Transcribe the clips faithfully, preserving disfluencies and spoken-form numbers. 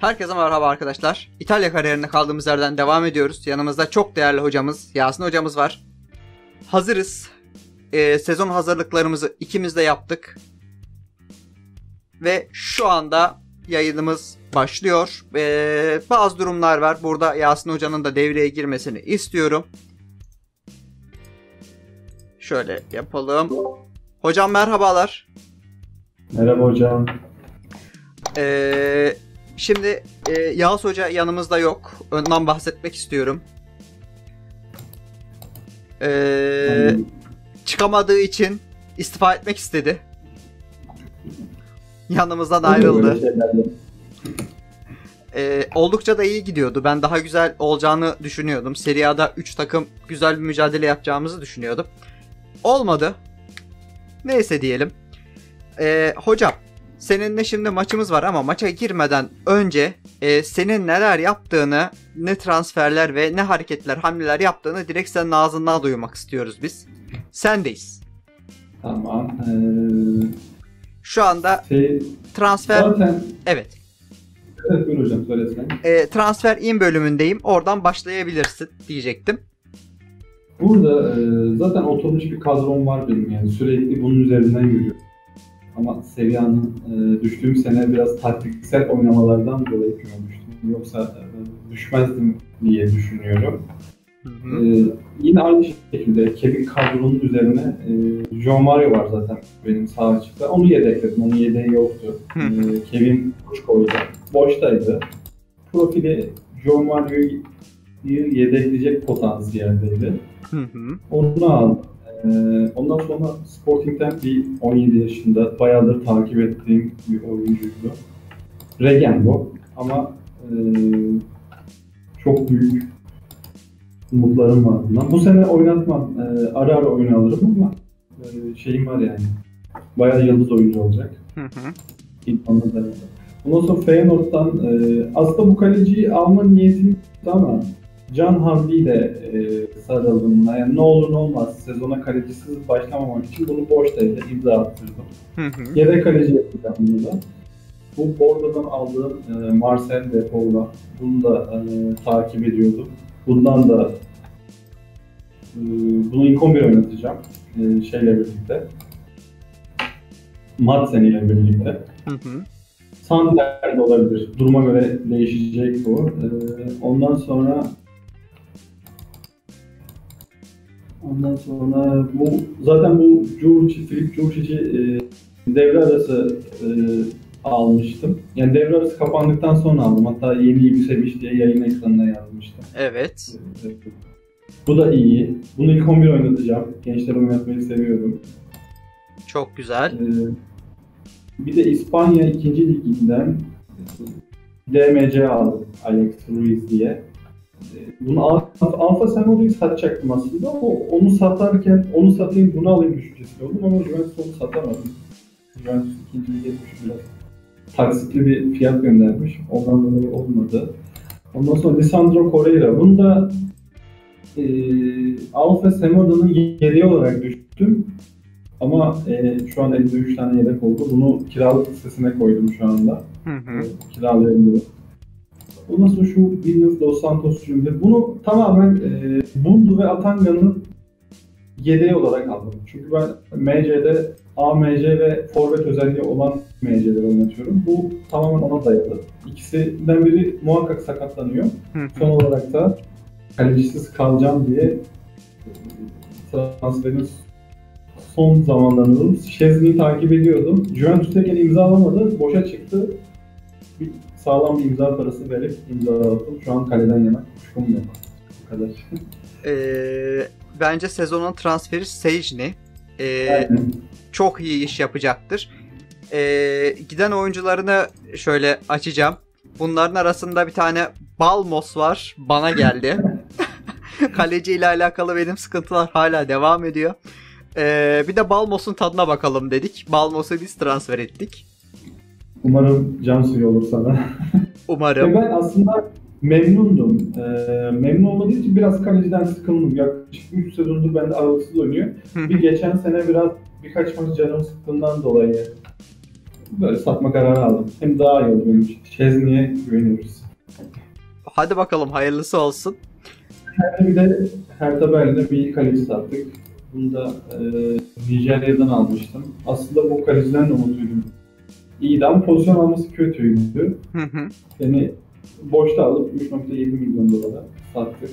Herkese merhaba arkadaşlar. İtalya kariyerine kaldığımız yerden devam ediyoruz. Yanımızda çok değerli hocamız Yasin hocamız var. Hazırız. Ee, sezon hazırlıklarımızı ikimiz de yaptık. Ve şu anda yayınımız başlıyor. Ee, bazı durumlar var. Burada Yasin hocanın da devreye girmesini istiyorum. Şöyle yapalım. Hocam merhabalar. Merhaba hocam. Eee... Şimdi e, Yağız Hoca yanımızda yok. Ondan bahsetmek istiyorum. Ee, çıkamadığı için istifa etmek istedi. Yanımızdan ayrıldı. Ee, oldukça da iyi gidiyordu. Ben daha güzel olacağını düşünüyordum. Serie A'da üç takım güzel bir mücadele yapacağımızı düşünüyordum. Olmadı. Neyse diyelim. Ee, hocam. Seninle şimdi maçımız var ama maça girmeden önce e, senin neler yaptığını, ne transferler ve ne hareketler, hamleler yaptığını direkt senin ağzından duymak istiyoruz biz. Sendeyiz. Tamam. Ee, Şu anda şey, transfer... Zaten... Evet. Evet buyur hocam söylesene. E, transfer in bölümündeyim. Oradan başlayabilirsin diyecektim. Burada e, zaten oturmuş bir kadrom var benim yani. Sürekli bunun üzerinden yürüyor. Ama Serie A'nın e, düştüğüm sene biraz taktiksel oynamalardan dolayı düşmüştüm. Yoksa e, düşmezdim diye düşünüyorum. Hı hı. E, yine aynı şekilde Kevin kadronun üzerine e, João Mario var zaten benim sağ açıkta. Onu yedekledim. Onun yedeği yoktu. E, Kevin Kuşko'ydu. Boştaydı. Profili João Mario'yu yedekleyecek potansiyeldeydi. Hı hı. Onu aldım. Ondan sonra Sporting'den bir on yedi yaşında bayağıdır takip ettiğim bir oyuncuydu. Regendo ama e, çok büyük umutlarım var bundan. Bu sene oynatmam, e, ara ara oyun alırım ama e, şeyim var yani. Bayağı yıldız oyuncu olacak. Hı hı. İlk anda da. Ondan sonra Feyenoord'dan e, aslında bu kaleciyi alma niyetim ama Can Hamdi ile e, sarıldım buna. Yani ne olur ne olmaz sezona kalecisiz başlamamak için bunu Boşta'yla imza attırdım. Hı hı. Yedek kaleci yapacağım bunu da. Bu Bordo'dan aldığım e, Marcel de Paula. Bunu da e, takip ediyordum. Bundan da e, bunu ilk on bir oynatacağım. E, şeyle birlikte. Madsen ile birlikte. Hı hı. Sander de olabilir. Duruma göre değişecek bu. E, ondan sonra Ondan sonra bu zaten bu Djuricic, Filip Djuricic'i e, devre arası e, almıştım. Yani devre arası kapandığından sonra aldım. Hatta yeni iyi bir seviş diye yayın ekranına yazmıştım. Evet. E, e, bu da iyi. Bunu ilk on bir oynatacağım. Gençler oynatmayı seviyorum. Çok güzel. E, bir de İspanya ikinci liginden D M C aldım. Alex Ruiz diye. Bunu Alfa Semodo'yu satacaktım aslında ama onu satarken onu satayım bunu alayım düşüncesi oldum ama Juventus onu satamadım. Juventus ikinci lige düşmüş biraz. Taksitli bir fiyat göndermiş. Ondan dolayı olmadı. Ondan sonra Lisandro Correira. Bunu da e, Alfa Semodo'nun yedeği olarak düştüm. Ama e, şu an elimde üç tane yedek oldu. Bunu kiralık listesine koydum şu anda. Hı hı. E, kiralayabilirim. Ondan sonra şu Williams Dos Santos cümle. Bunu tamamen e, Bundu ve Atanga'nın yedeği olarak aldım. Çünkü ben M C'de A M C ve forvet özelliği olan M C'leri oynatıyorum. Bu tamamen ona dayalı. İkisinden biri muhakkak sakatlanıyor. Son olarak da kalecisiz kalacağım diye transferin son zamanlarında Szczesny'yi takip ediyordum. Juventus'tayken imza alamadı. Boşa çıktı. Bir sağlam bir imza parası verip imza attım. Şu an kaleden yana kuşkum yok. Bu kadar. Ee, bence sezonun transferi Szczesny. Ee, çok iyi iş yapacaktır. Ee, giden oyuncularını şöyle açacağım. Bunların arasında bir tane Balmos var. Bana geldi. Kaleci ile alakalı benim sıkıntılar hala devam ediyor. Ee, bir de Balmos'un tadına bakalım dedik. Balmos'u biz transfer ettik. Umarım can suyu olur sana. Umarım. Ben aslında memnundum. Ee, memnun olmadığı için biraz kaleciden sıkıldım. Yaklaşık üç sezondur bende aralıksız oynuyor. Bir geçen sene biraz birkaç maç canım sıktığından dolayı böyle satma kararı aldım. Hem daha iyi oldu benim için. Şezni'ye güveniyoruz. Hadi bakalım hayırlısı olsun. Bir de Hertha Berlin'e bir kaleci sattık. Bunu da e, Nijerya'dan almıştım. Aslında bu kaleciden de umutluydum. İyiydi ama pozisyon alması kötüydü. Hı hı. Yani boşta alıp üç nokta yedi milyon dolara sattık.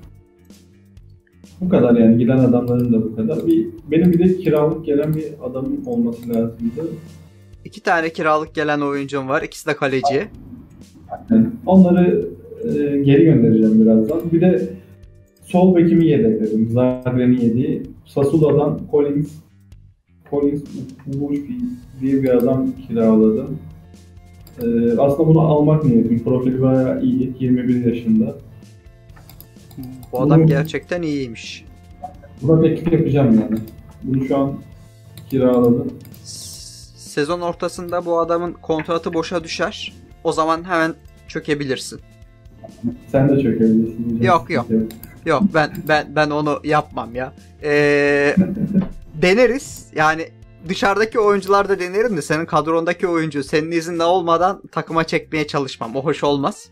Bu kadar yani, giden adamların da bu kadar. Bir, benim bir de kiralık gelen bir adamın olması lazımdı. İki tane kiralık gelen oyuncum var. İkisi de kaleci. Yani onları e, geri göndereceğim birazdan. Bir de sol bekimi yedekledim. Zagre'nin yediği. Sassuolo'dan Collins Collins Mujfi diye bir adam kiraladım. E, aslında bunu almak niyetim. Profili bayağı iyi. yirmi bir yaşında. Bu adam Bunu, gerçekten iyiymiş. buna teklif yapacağım yani. Bunu şu an kiraladım. Sezon ortasında bu adamın kontratı boşa düşer. O zaman hemen çökebilirsin. Sen de çökebilirsin. Yok yok. Yok ben ben ben onu yapmam ya. Ee, deneriz. Yani dışarıdaki oyuncular da denerim de senin kadrondaki oyuncu senin izinle olmadan takıma çekmeye çalışmam. O hoş olmaz.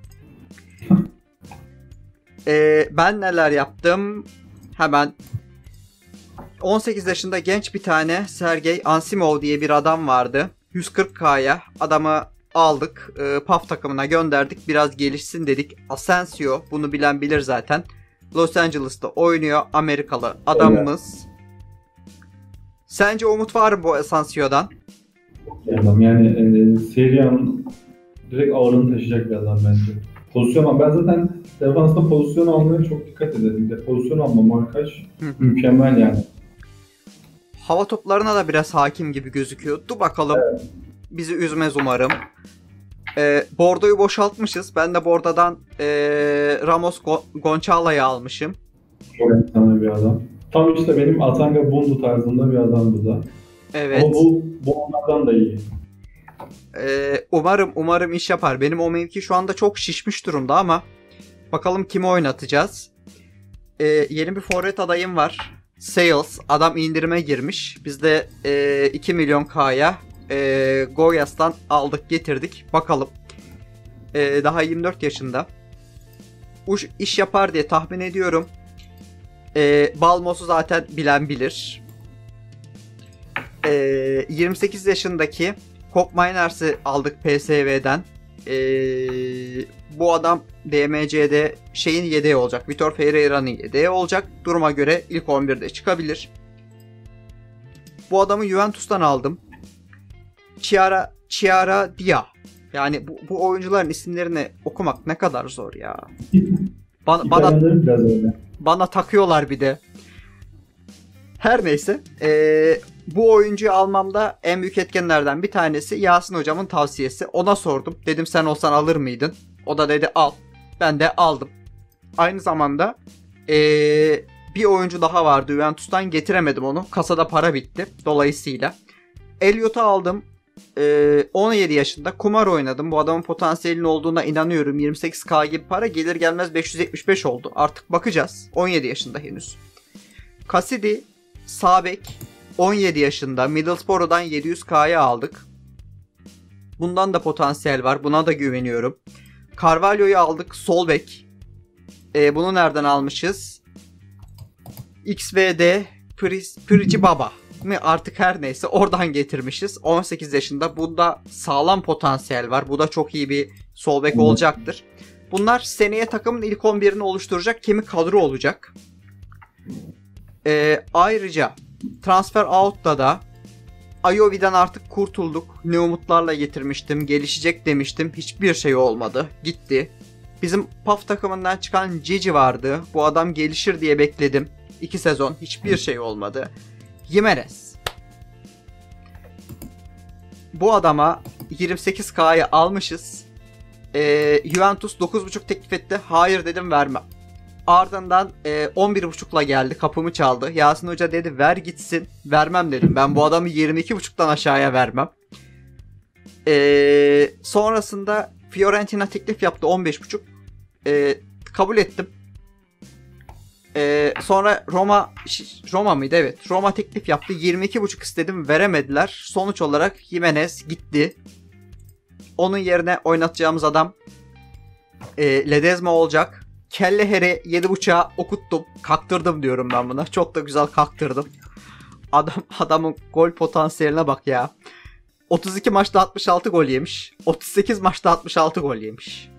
Ee, ben neler yaptım? Hemen on sekiz yaşında genç bir tane Sergey Ansimov diye bir adam vardı. yüz kırk K'ya adamı aldık. E, P A F takımına gönderdik. Biraz gelişsin dedik. Asensio, bunu bilen bilir zaten. Los Angeles'ta oynuyor. Amerikalı adamımız. Sence umut var mı bu Asensio'dan? Adam yani e, Serie A'nın direkt ağırlığını taşıyacak bir adam bence. Pozisyon al. Ben zaten defansta pozisyon almaya çok dikkat ederim. De pozisyon alma, markaj mükemmel yani. Hava toplarına da biraz hakim gibi gözüküyor. Dur bakalım. Evet. Bizi üzmez umarım. Ee, Bordo'yu boşaltmışız. Ben de Bordo'dan ee, Ramos Go- Gonçala'yı almışım. Çok efsane bir adam. Tam işte benim Atanga Bundu tarzında bir adam bu da. Evet. Ama bu, bu onlardan da iyi. Ee, umarım umarım iş yapar. Benim o mevki şu anda çok şişmiş durumda ama bakalım kimi oynatacağız. Ee, yeni bir forvet adayım var. Sales. Adam indirime girmiş. Biz de e, iki milyon K'ya e, Goyas'tan aldık getirdik. Bakalım. E, daha yirmi dört yaşında. Uş iş yapar diye tahmin ediyorum. E, Balmos'u zaten bilen bilir. E, yirmi sekiz yaşındaki Kop Miners'ı aldık P S V'den. E, bu adam D M C'de şeyin yedeği olacak. Vitor Ferreira'nın yedeği olacak. Duruma göre ilk on birde çıkabilir. Bu adamı Juventus'tan aldım. Chiara, Chiara Dia. Yani bu, bu oyuncuların isimlerini okumak ne kadar zor ya. Bana, bana, bana takıyorlar bir de. Her neyse. Ee, bu oyuncuyu almamda en büyük etkenlerden bir tanesi Yasin hocamın tavsiyesi. Ona sordum. Dedim sen olsan alır mıydın? O da dedi al. Ben de aldım. Aynı zamanda ee, bir oyuncu daha vardı Juventus'tan, getiremedim onu. Kasada para bitti. Dolayısıyla. Elliot'u aldım. Ee, on yedi yaşında kumar oynadım. Bu adamın potansiyelinin olduğuna inanıyorum. yirmi sekiz K gibi para, gelir gelmez beş yüz yetmiş beş oldu. Artık bakacağız. on yedi yaşında henüz. Cassidy sağ bek, on yedi yaşında. Middlesbrough'dan yedi yüz K'ya aldık. Bundan da potansiyel var. Buna da güveniyorum. Carvalho'yu aldık. Sol bek. Ee, bunu nereden almışız? X V D Prici Baba mi artık, her neyse, oradan getirmişiz. on sekiz yaşında. Bunda sağlam potansiyel var. Bu da çok iyi bir sol bek olacaktır. Bunlar seneye takımın ilk on birini oluşturacak kemik kadro olacak. Ee, ayrıca transfer out'ta da Ayovi'den artık kurtulduk. Ne umutlarla getirmiştim. Gelişecek demiştim. Hiçbir şey olmadı. Gitti. Bizim P A F takımından çıkan Cici vardı. Bu adam gelişir diye bekledim. İki sezon. Hiçbir şey olmadı. Jimenez. Bu adama yirmi sekiz K'ya almışız. Ee, Juventus dokuz buçuk teklif etti. Hayır dedim, vermem. Ardından e, on bir buçukla geldi. Kapımı çaldı. Yasin Hoca dedi ver gitsin. Vermem dedim. Ben bu adamı yirmi iki buçuktan aşağıya vermem. Ee, sonrasında Fiorentina teklif yaptı on beş buçuk. Ee, kabul ettim. Ee, sonra Roma Roma mıydı? Evet. Roma teklif yaptı. yirmi iki buçuk istedim. Veremediler. Sonuç olarak Jimenez gitti. Onun yerine oynatacağımız adam e, Ledezma olacak. Kelleher'i yedi buçuğa okuttum. Kaktırdım diyorum ben buna. Çok da güzel kaktırdım. Adam adamın gol potansiyeline bak ya. otuz iki maçta altmış altı gol yemiş. otuz sekiz maçta altmış altı gol yemiş.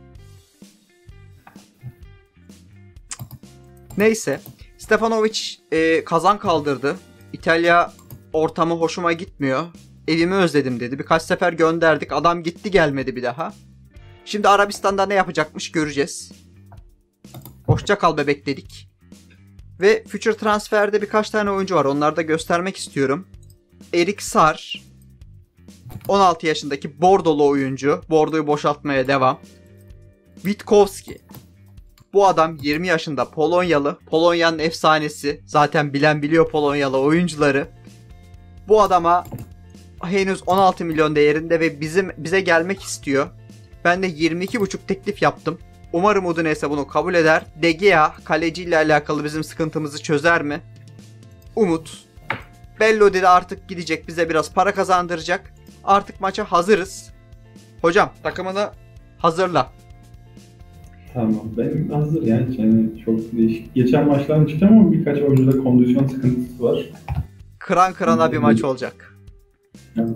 Neyse. Stefanovic e, kazan kaldırdı. İtalya ortamı hoşuma gitmiyor. Evimi özledim dedi. Birkaç sefer gönderdik. Adam gitti gelmedi bir daha. Şimdi Arabistan'da ne yapacakmış göreceğiz. Hoşça kal bebek dedik. Ve Future Transfer'de birkaç tane oyuncu var. Onları da göstermek istiyorum. Erik Sar. on altı yaşındaki Bordolu oyuncu. Bordo'yu boşaltmaya devam. Witkowski. Bu adam yirmi yaşında Polonyalı. Polonya'nın efsanesi. Zaten bilen biliyor Polonyalı oyuncuları. Bu adama henüz on altı milyon değerinde ve bizim bize gelmek istiyor. Ben de yirmi iki buçuk teklif yaptım. Umarım Udinese bunu kabul eder. De Gea kaleciyle alakalı bizim sıkıntımızı çözer mi? Umut. Bellodi de artık gidecek, bize biraz para kazandıracak. Artık maça hazırız. Hocam takımını hazırla. Tamam. Benim hazır yani. yani çok değişik. Geçen maçlardan çıkacağım ama birkaç oyuncuda kondisyon sıkıntısı var. Kıran kırana bir maç olacak. Evet.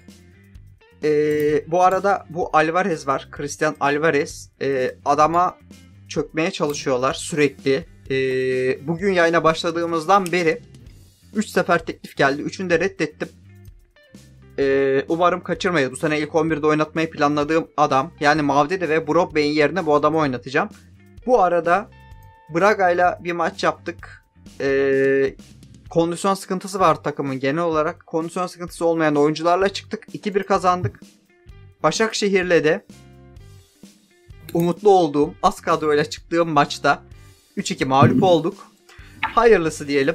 Ee, bu arada bu Alvarez var. Christian Alvarez. Ee, adama çökmeye çalışıyorlar sürekli. Ee, bugün yayına başladığımızdan beri üç sefer teklif geldi. üçünü de reddettim. Ee, umarım kaçırmayız. Bu sene ilk on birde oynatmayı planladığım adam. Yani Mavdede ve Brobbey'in yerine bu adamı oynatacağım. Bu arada Braga'yla bir maç yaptık. Ee, kondisyon sıkıntısı var takımın genel olarak. Kondisyon sıkıntısı olmayan oyuncularla çıktık. iki bir kazandık. Başakşehir'le de umutlu olduğum, az kadroyla çıktığım maçta üç iki mağlup olduk. Hayırlısı diyelim.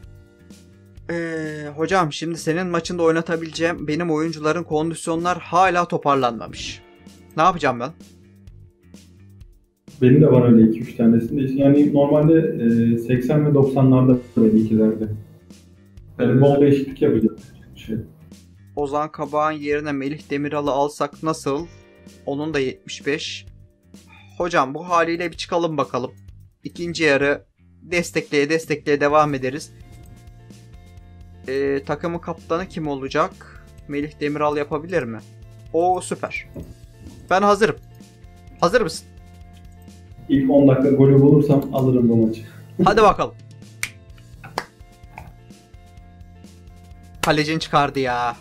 Ee, hocam şimdi senin maçında oynatabileceğim benim oyuncuların kondisyonlar hala toparlanmamış. Ne yapacağım ben? Benim de var öyle iki üç tanesinde. Yani normalde e, seksen ve doksanlarda böyle ikilerde. Yani bol değişiklik yapacağım. Şey. Ozan Kabak'ın yerine Melih Demiral'ı alsak nasıl? Onun da yetmiş beş. Hocam bu haliyle bir çıkalım bakalım. İkinci yarı destekleye destekleye devam ederiz. Ee, takımın kaptanı kim olacak? Melih Demiral yapabilir mi? Oo süper. Ben hazırım. Hazır mısın? İlk on dakika golü bulursam alırım bu maçı. Hadi bakalım. Kalecin çıkardı ya.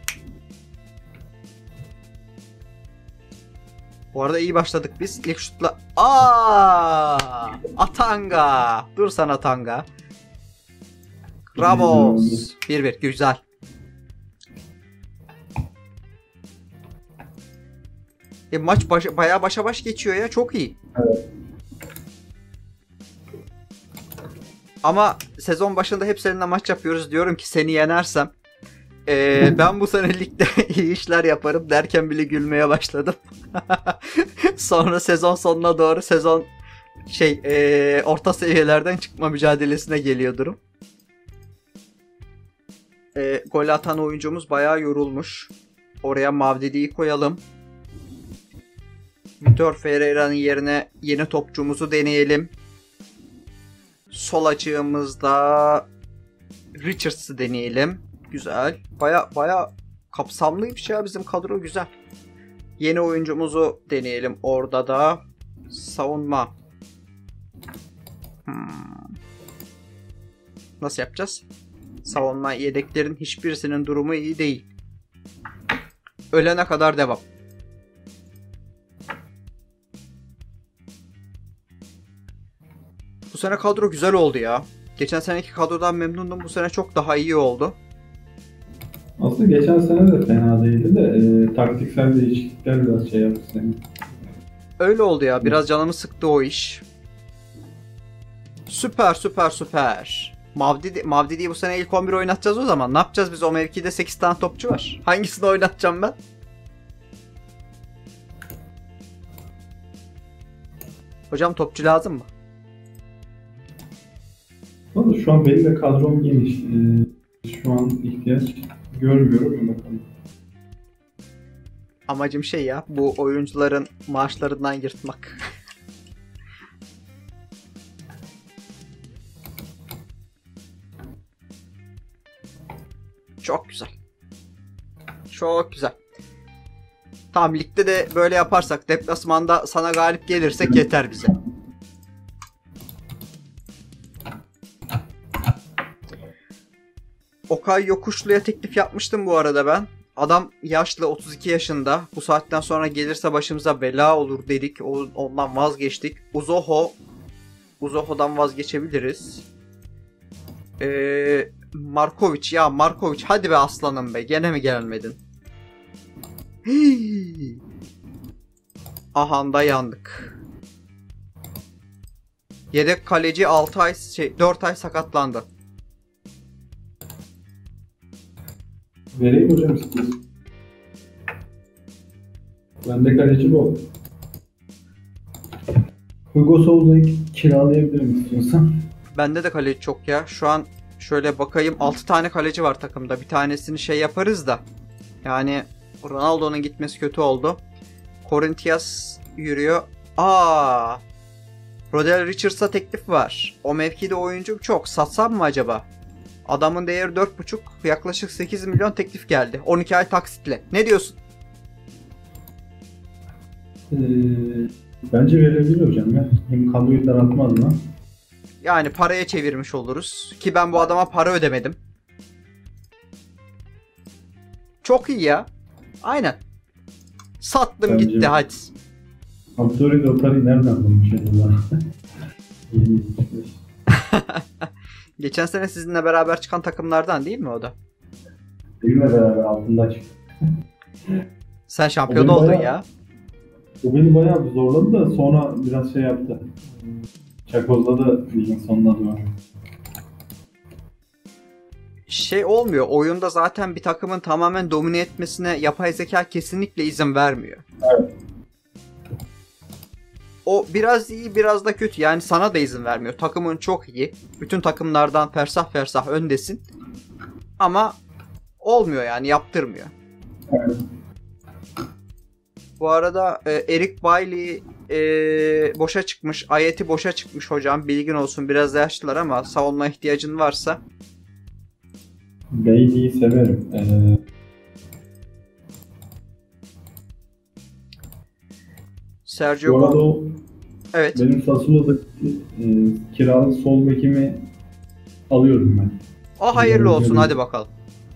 Bu arada iyi başladık biz. İlk şutla... Aa! Atanga. Dur sen Atanga. Ramos. bir bir. Güzel. E, maç baş, bayağı başa baş geçiyor ya. Çok iyi. Evet. Ama sezon başında hep seninle maç yapıyoruz. Diyorum ki seni yenersem e, ben bu sene ligde iyi işler yaparım derken bile gülmeye başladım. Sonra sezon sonuna doğru sezon şey e, orta seviyelerden çıkma mücadelesine geliyor durum. E, gol atan oyuncumuz bayağı yorulmuş. Oraya Mavdidi'yi koyalım. Vitor Ferreira'nın yerine yeni topçumuzu deneyelim. Sol açığımızda Richards'ı deneyelim. Güzel. Baya baya kapsamlıymış ya bizim kadro, güzel. Yeni oyuncumuzu deneyelim orada da. Savunma. Hmm. Nasıl yapacağız? Savunma yedeklerin hiçbirisinin durumu iyi değil. Ölene kadar devam. Bu sene kadro güzel oldu ya. Geçen seneki kadrodan memnundum. Bu sene çok daha iyi oldu. Aslında geçen sene de fena değildi de e, taktiksel değişiklikler biraz şey yaptı seni. Öyle oldu ya. Biraz canımı sıktı o iş. Süper süper süper. Mavdidi, Mavdidi'yi bu sene ilk on bir oynatacağız o zaman. Ne yapacağız biz? O mevkide sekiz tane topçu var. Hangisini oynatacağım ben? Hocam topçu lazım mı? Valla şu an benim de kadrom geniş. Ee, şu an ihtiyaç görmüyorum ya bakalım. Amacım şey ya, bu oyuncuların maaşlarından yırtmak. Çok güzel. Çok güzel. Tamam, ligde de böyle yaparsak, deplasmanda sana galip gelirsek yeter bize. Okay Yokuşlu'ya teklif yapmıştım bu arada ben. Adam yaşlı, otuz iki yaşında. Bu saatten sonra gelirse başımıza bela olur dedik. Ondan vazgeçtik. Uzoho. Uzoho'dan vazgeçebiliriz. Ee, Markovic. Ya Markovic, hadi be aslanım be. Gene mi gelmedin? Hii. Aha da yandık. Yedek kaleci altı ay şey dört ay sakatlandı. Vereyim hocam istiyorsun. Bende kaleci bu. Hugo Souza'yı kiralayabilirim istiyorsan. Bende de kaleci çok ya. Şu an şöyle bakayım, altı tane kaleci var takımda. Bir tanesini şey yaparız da. Yani Ronaldo'nun gitmesi kötü oldu. Corinthians yürüyor. Aa! Rodel Richards'a teklif var. O mevkide oyuncum çok. Satsam mı acaba? Adamın değeri dört buçuk, yaklaşık sekiz milyon teklif geldi. on iki ay taksitle. Ne diyorsun? Ee, bence verebilir hocam ya. Hem kadroyu daraltma adına. Yani paraya çevirmiş oluruz. Ki ben bu adama para ödemedim. Çok iyi ya. Aynen. Sattım Bence gitti hadi. Abdurrahim Otar'ı nereden bulmuş acaba? Geçen sene sizinle beraber çıkan takımlardan değil mi o da? Benimle beraber altında çıktı. Sen şampiyon oldun bayağı, ya. O beni bayağı bir zorladı da sonra biraz şey yaptı. Çakozladı ligin sonuna doğru. Şey olmuyor. Oyunda zaten bir takımın tamamen domine etmesine yapay zeka kesinlikle izin vermiyor. Evet. O biraz iyi, biraz da kötü. Yani sana da izin vermiyor. Takımın çok iyi. Bütün takımlardan fersah fersah öndesin. Ama olmuyor yani, yaptırmıyor. Evet. Bu arada e, Eric Bailey e, boşa çıkmış. Ayeti boşa çıkmış hocam. Bilgin olsun. Biraz yaşlılar ama savunma ihtiyacın varsa. Bailey'i severim. Ee... Sergio Bu arada o, evet. benim Sassuolo'daki e, kiralık sol bekimi alıyorum ben. O hayırlı olsun, hadi bakalım.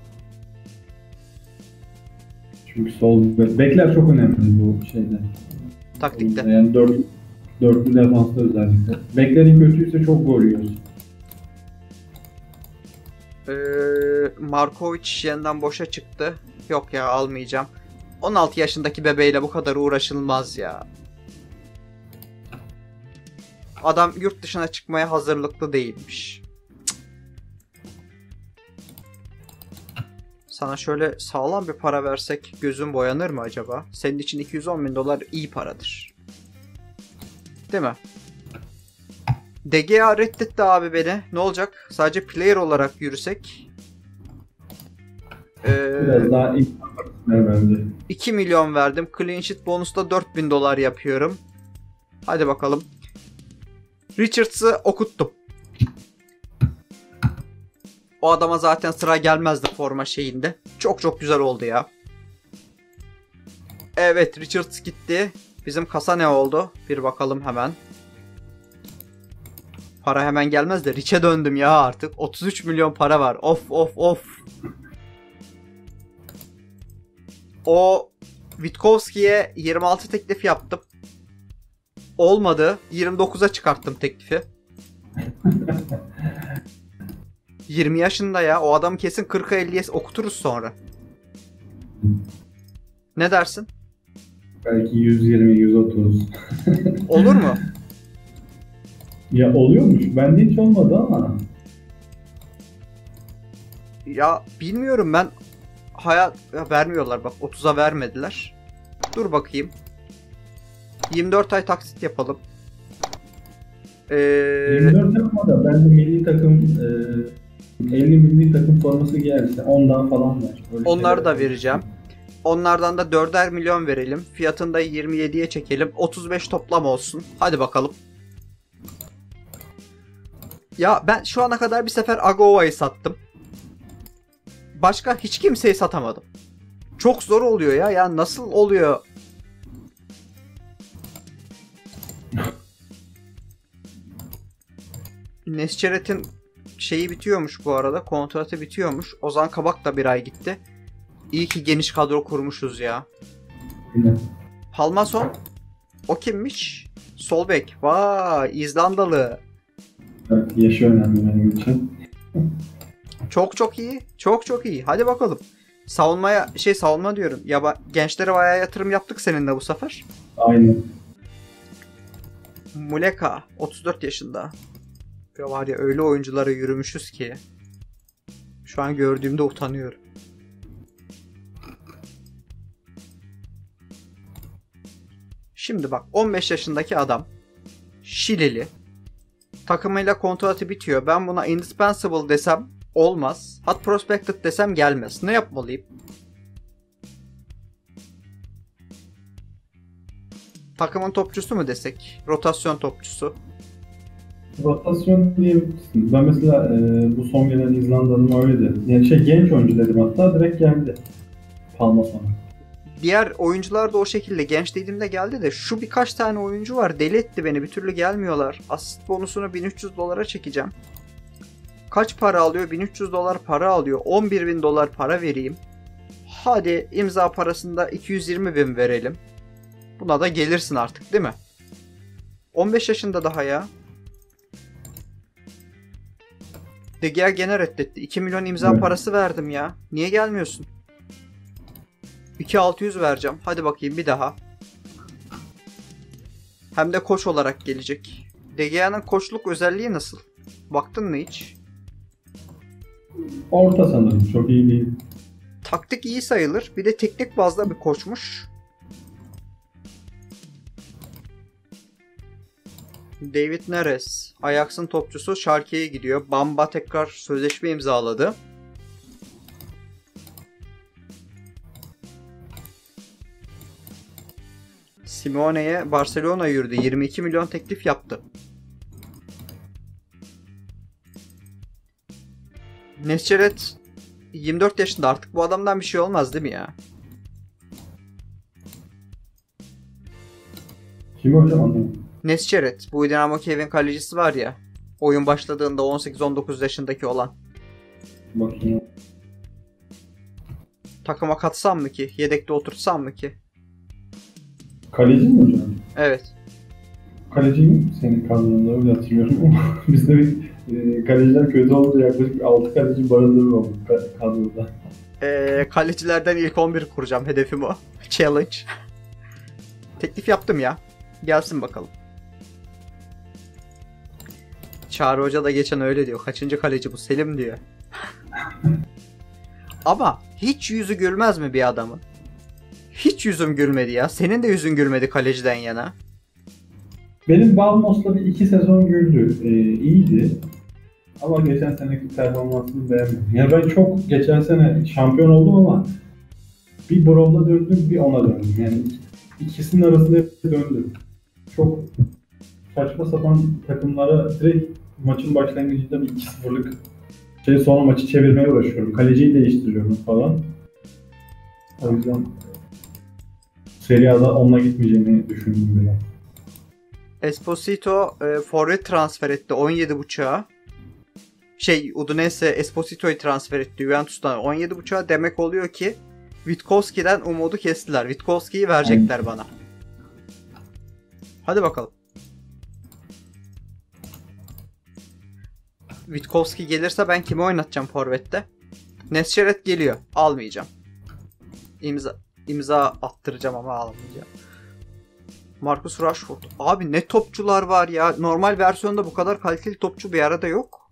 Çünkü sol bek, bekler çok önemli bu şeyde. Taktikte. Yani dört, dörtlü defansta özellikle. Beklerin kötüyse çok gol yiyorsun. Ee, Markovic yeniden boşa çıktı. Yok ya, almayacağım. on altı yaşındaki bebeğiyle bu kadar uğraşılmaz ya. Adam yurt dışına çıkmaya hazırlıklı değilmiş. Sana şöyle sağlam bir para versek gözün boyanır mı acaba? Senin için iki yüz on bin dolar iyi paradır. Değil mi? D G A reddetti abi beni. Ne olacak? Sadece player olarak yürüsek. Ee, Biraz daha ilk bence. iki milyon verdim. Clean sheet bonusla dört bin dolar yapıyorum. Hadi bakalım. Richards'ı okuttum. O adama zaten sıra gelmezdi forma şeyinde. Çok çok güzel oldu ya. Evet, Richards gitti. Bizim kasa ne oldu? Bir bakalım hemen. Para hemen gelmez de Rich'e döndüm ya artık. otuz üç milyon para var. Of of of. O Witkowski'ye yirmi altı teklif yaptım. Olmadı. yirmi dokuza çıkarttım teklifi. yirmi yaşında ya. O adamı kesin kırka elliye okuturuz sonra. Ne dersin? Belki yüz yirmi yüz otuz. Olur mu? Ya oluyormuş. Bende hiç olmadı ama. Ya bilmiyorum ben. Hayat ya vermiyorlar bak. otuza vermediler. Dur bakayım. yirmi dört ay taksit yapalım. Ee, yirmi dört yapma da ben de milli takım e, elli milli takım forması gelse ondan falan ver. Öyle onları da şeyler vereceğim. Onlardan da dörder milyon verelim. Fiyatını da yirmi yediye çekelim. otuz beş toplam olsun. Hadi bakalım. Ya ben şu ana kadar bir sefer Agova'yı sattım. Başka hiç kimseyi satamadım. Çok zor oluyor ya. Ya nasıl oluyor? Nesçeret'in şeyi bitiyormuş bu arada. Kontratı bitiyormuş. Ozan Kabak da bir ay gitti. İyi ki geniş kadro kurmuşuz ya. Yine. Halmason. O kimmiş? Sol bek. Vay, İzlandalı. Evet, yaşı önemli benim için. Çok çok iyi. Çok çok iyi. Hadi bakalım. Savunmaya şey savunma diyorum. Ya gençlere bayağı yatırım yaptık seninle bu sefer. Aynen. Muleka otuz dört yaşında. Ya var ya öyle oyunculara yürümüşüz ki. Şu an gördüğümde utanıyorum. Şimdi bak on beş yaşındaki adam. Şileli. Takımıyla kontratı bitiyor. Ben buna indispensable desem olmaz. Hot prospected desem gelmez. Ne yapmalıyım? Takımın topçusu mu desek? Rotasyon topçusu. Rotasyon diyebilirsin. Ben mesela e, bu son gelen İzlanda'nın öyleydi. Yani şey genç oyuncu dedim hatta direkt geldi. Palma sonra. Diğer oyuncular da o şekilde genç dediğimde geldi de şu birkaç tane oyuncu var deli etti beni, bir türlü gelmiyorlar. Asist bonusunu bin üç yüz dolara çekeceğim. Kaç para alıyor? bin üç yüz dolar para alıyor. on bir bin dolar para vereyim. Hadi imza parasında iki yüz yirmi bin verelim. Buna da gelirsin artık değil mi? on beş yaşında daha ya. De Gea gene reddetti. iki milyon imza Evet. parası verdim ya. Niye gelmiyorsun? iki bin altı yüz vereceğim. Hadi bakayım bir daha. Hem de koç olarak gelecek. De Gea'nın koçluk özelliği nasıl? Baktın mı hiç? Orta sanırım. Çok iyi değil. Taktik iyi sayılır. Bir de teknik bazda bir koçmuş. David Neres. Ajax'ın topçusu Schalke'ye gidiyor. Bamba tekrar sözleşme imzaladı. Simeone'ye Barcelona yürüdü. yirmi iki milyon teklif yaptı. Nesçeret yirmi dört yaşında, artık bu adamdan bir şey olmaz değil mi ya? Kimi hocam anlamadım. Nesçeret, bu Dinamo Kiev'in kalecisi var ya. Oyun başladığında on sekiz on dokuz yaşındaki olan. Bakayım. Takıma katsam mı ki? Yedekte oturtsam mı ki? Kaleci mi hocam? Evet. Kaleci mi? Senin kadronunda öyle hatırlıyorum ama bizde bir e, kaleciler kötü olunca yaklaşık altı kaleci barındırır oldu kadroda. Ee, kalecilerden ilk on bir kuracağım. Hedefim o. Challenge. Teklif yaptım ya. Gelsin bakalım. Çağrı Hoca da geçen öyle diyor. Kaçıncı kaleci bu? Selim diyor. Ama hiç yüzü gülmez mi bir adamın? Hiç yüzüm gülmedi ya. Senin de yüzün gülmedi kaleciden yana. Benim Balmos'la bir iki sezon güldü. Ee, iyiydi. Ama geçen seneki performansını beğenmedim. Yani ben çok geçen sene şampiyon oldum ama bir Brom'da döndüm, bir ona döndüm. Yani ikisinin arasında hep döndüm. Çok saçma sapan takımlara direkt maçın başlangıcında bir iki sıfırlık şey sonra maçı çevirmeye uğraşıyorum. Kaleciyi değiştiriyorum falan. O yüzden Serie A'da onunla gitmeyeceğini düşündüm biraz. Esposito e, forvet transfer etti on yedi buçuğa. Şey, Udinese Esposito'yu transfer etti Juventus'tan on yedi buçuğa. Demek oluyor ki Witkowski'den umudu kestiler. Witkowski'yi verecekler Aynen. bana. Hadi bakalım. Witkowski gelirse ben kimi oynatacağım forvette? Nesçeret geliyor. Almayacağım. İmza imza attıracağım ama almayacağım. Marcus Rashford. Abi ne topçular var ya. Normal versiyonda bu kadar kaliteli topçu bir arada yok.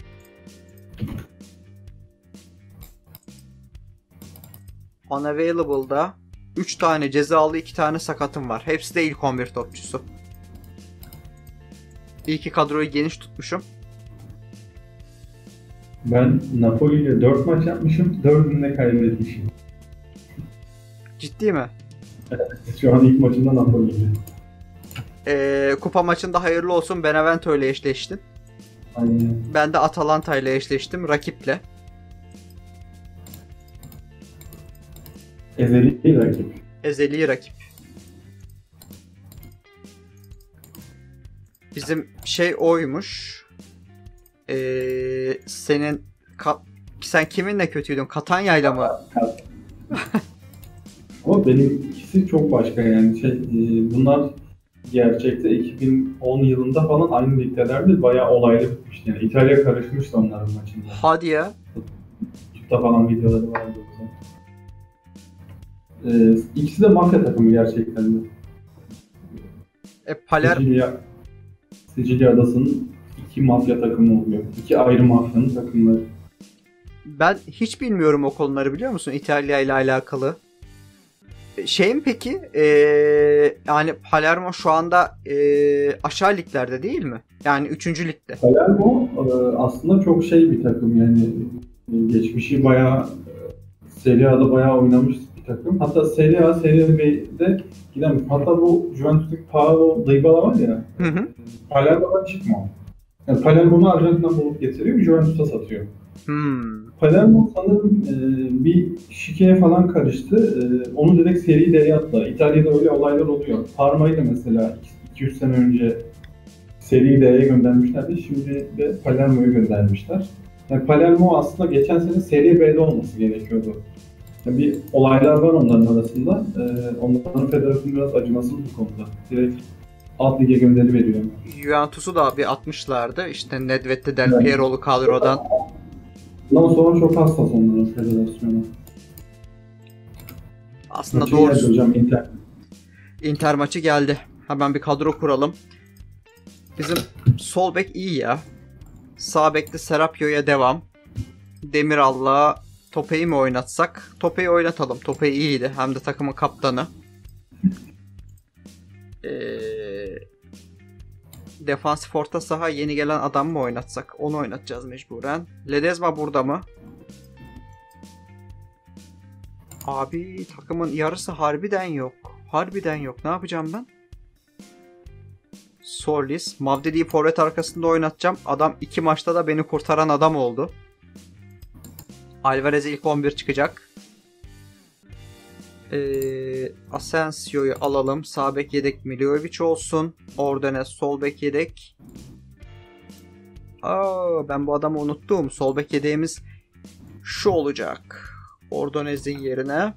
Unavailable'da üç tane cezalı, iki tane sakatım var. Hepsi de ilk on bir topçusu. İyi ki kadroyu geniş tutmuşum. Ben Napoli ile dört maç yapmışım. dördünü de kaybetmişim. Ciddi mi? Şu an ilk maçında Napoli ile. Ee, kupa maçında hayırlı olsun. Benevento ile eşleştin. Aynen. Ben de Atalanta ile eşleştim. Rakiple. Ezeli rakip. Ezeli rakip. Bizim şey oymuş. Ee, senin ka- sen kiminle kötüydün? Katanya'yla mı? Ama benimkisi çok başka yani. Şey, e, bunlar gerçekte iki bin on yılında falan aynı ligdelerdi. Bayağı olaylı bitmişti. Yani İtalya karışmıştı onların maçında. Hadi ya. YouTube'da falan videoları vardı o zaman. Ee, ikisi de mafya takımı gerçekten de. E, Paler Sicilya, Sicilya adasının iki mafya takımı oluyor. İki ayrı mafyanın takımları. Ben hiç bilmiyorum o konuları, biliyor musun? İtalya ile alakalı. Şey mi peki? Ee, yani Palermo şu anda ee, aşağı liglerde değil mi? Yani üçüncü ligde. Palermo e, aslında çok şey bir takım yani. Geçmişi bayağı Serie A'da bayağı oynamış bir takım. Hatta Serie A, Serie B'de giden, hatta bu Juventus'taki Paolo Dybala var ya, Hı hı. Palermo'dan çıkma. Yani Palermo'nu Arjantin'den bulup getiriyor, Juventus'a satıyor. Hmm. Palermo sanırım e, bir şikeye falan karıştı. E, onu direkt seri D'ye attılar. İtalya'da öyle olaylar oluyor. Parma'yı da mesela iki üç sene önce seri D'ye göndermişlerdi. Şimdi de Palermo'yu göndermişler. Yani Palermo aslında geçen sene Serie B'de olması gerekiyordu. Yani bir olaylar var onların arasında. Ee, onların federasyonu biraz acımasız bu konuda. Direkt alt lige gönderi veriyor. Juventus'u da bir atmışlardı. İşte Nedved'de Del Piero'lu kadrodan. Bundan sonra çok hassas onların federasyonu. Aslında Maçı doğrusu. hocam, Inter. Inter maçı geldi. Hemen bir kadro kuralım. Bizim sol bek iyi ya. Sağ bekte Serapio'ya devam. Demiral'la Topey'i mi oynatsak? Topey'i oynatalım. Topey iyiydi. Hem de takımın kaptanı. Ee, defansif orta saha yeni gelen adam mı oynatsak? Onu oynatacağız mecburen. Ledezma burada mı? Abi takımın yarısı harbiden yok. Harbiden yok. Ne yapacağım ben? Solis. Mavdedi'yi forvet arkasında oynatacağım. Adam iki maçta da beni kurtaran adam oldu. Alvarez ilk on bir çıkacak. Ee, Asensio'yu alalım. Sağ bek yedek Milivojevic olsun. Ordonez sol bek yedek. Aa, ben bu adamı unuttum. Sol bek yedeğimiz şu olacak. Ordonez'in yerine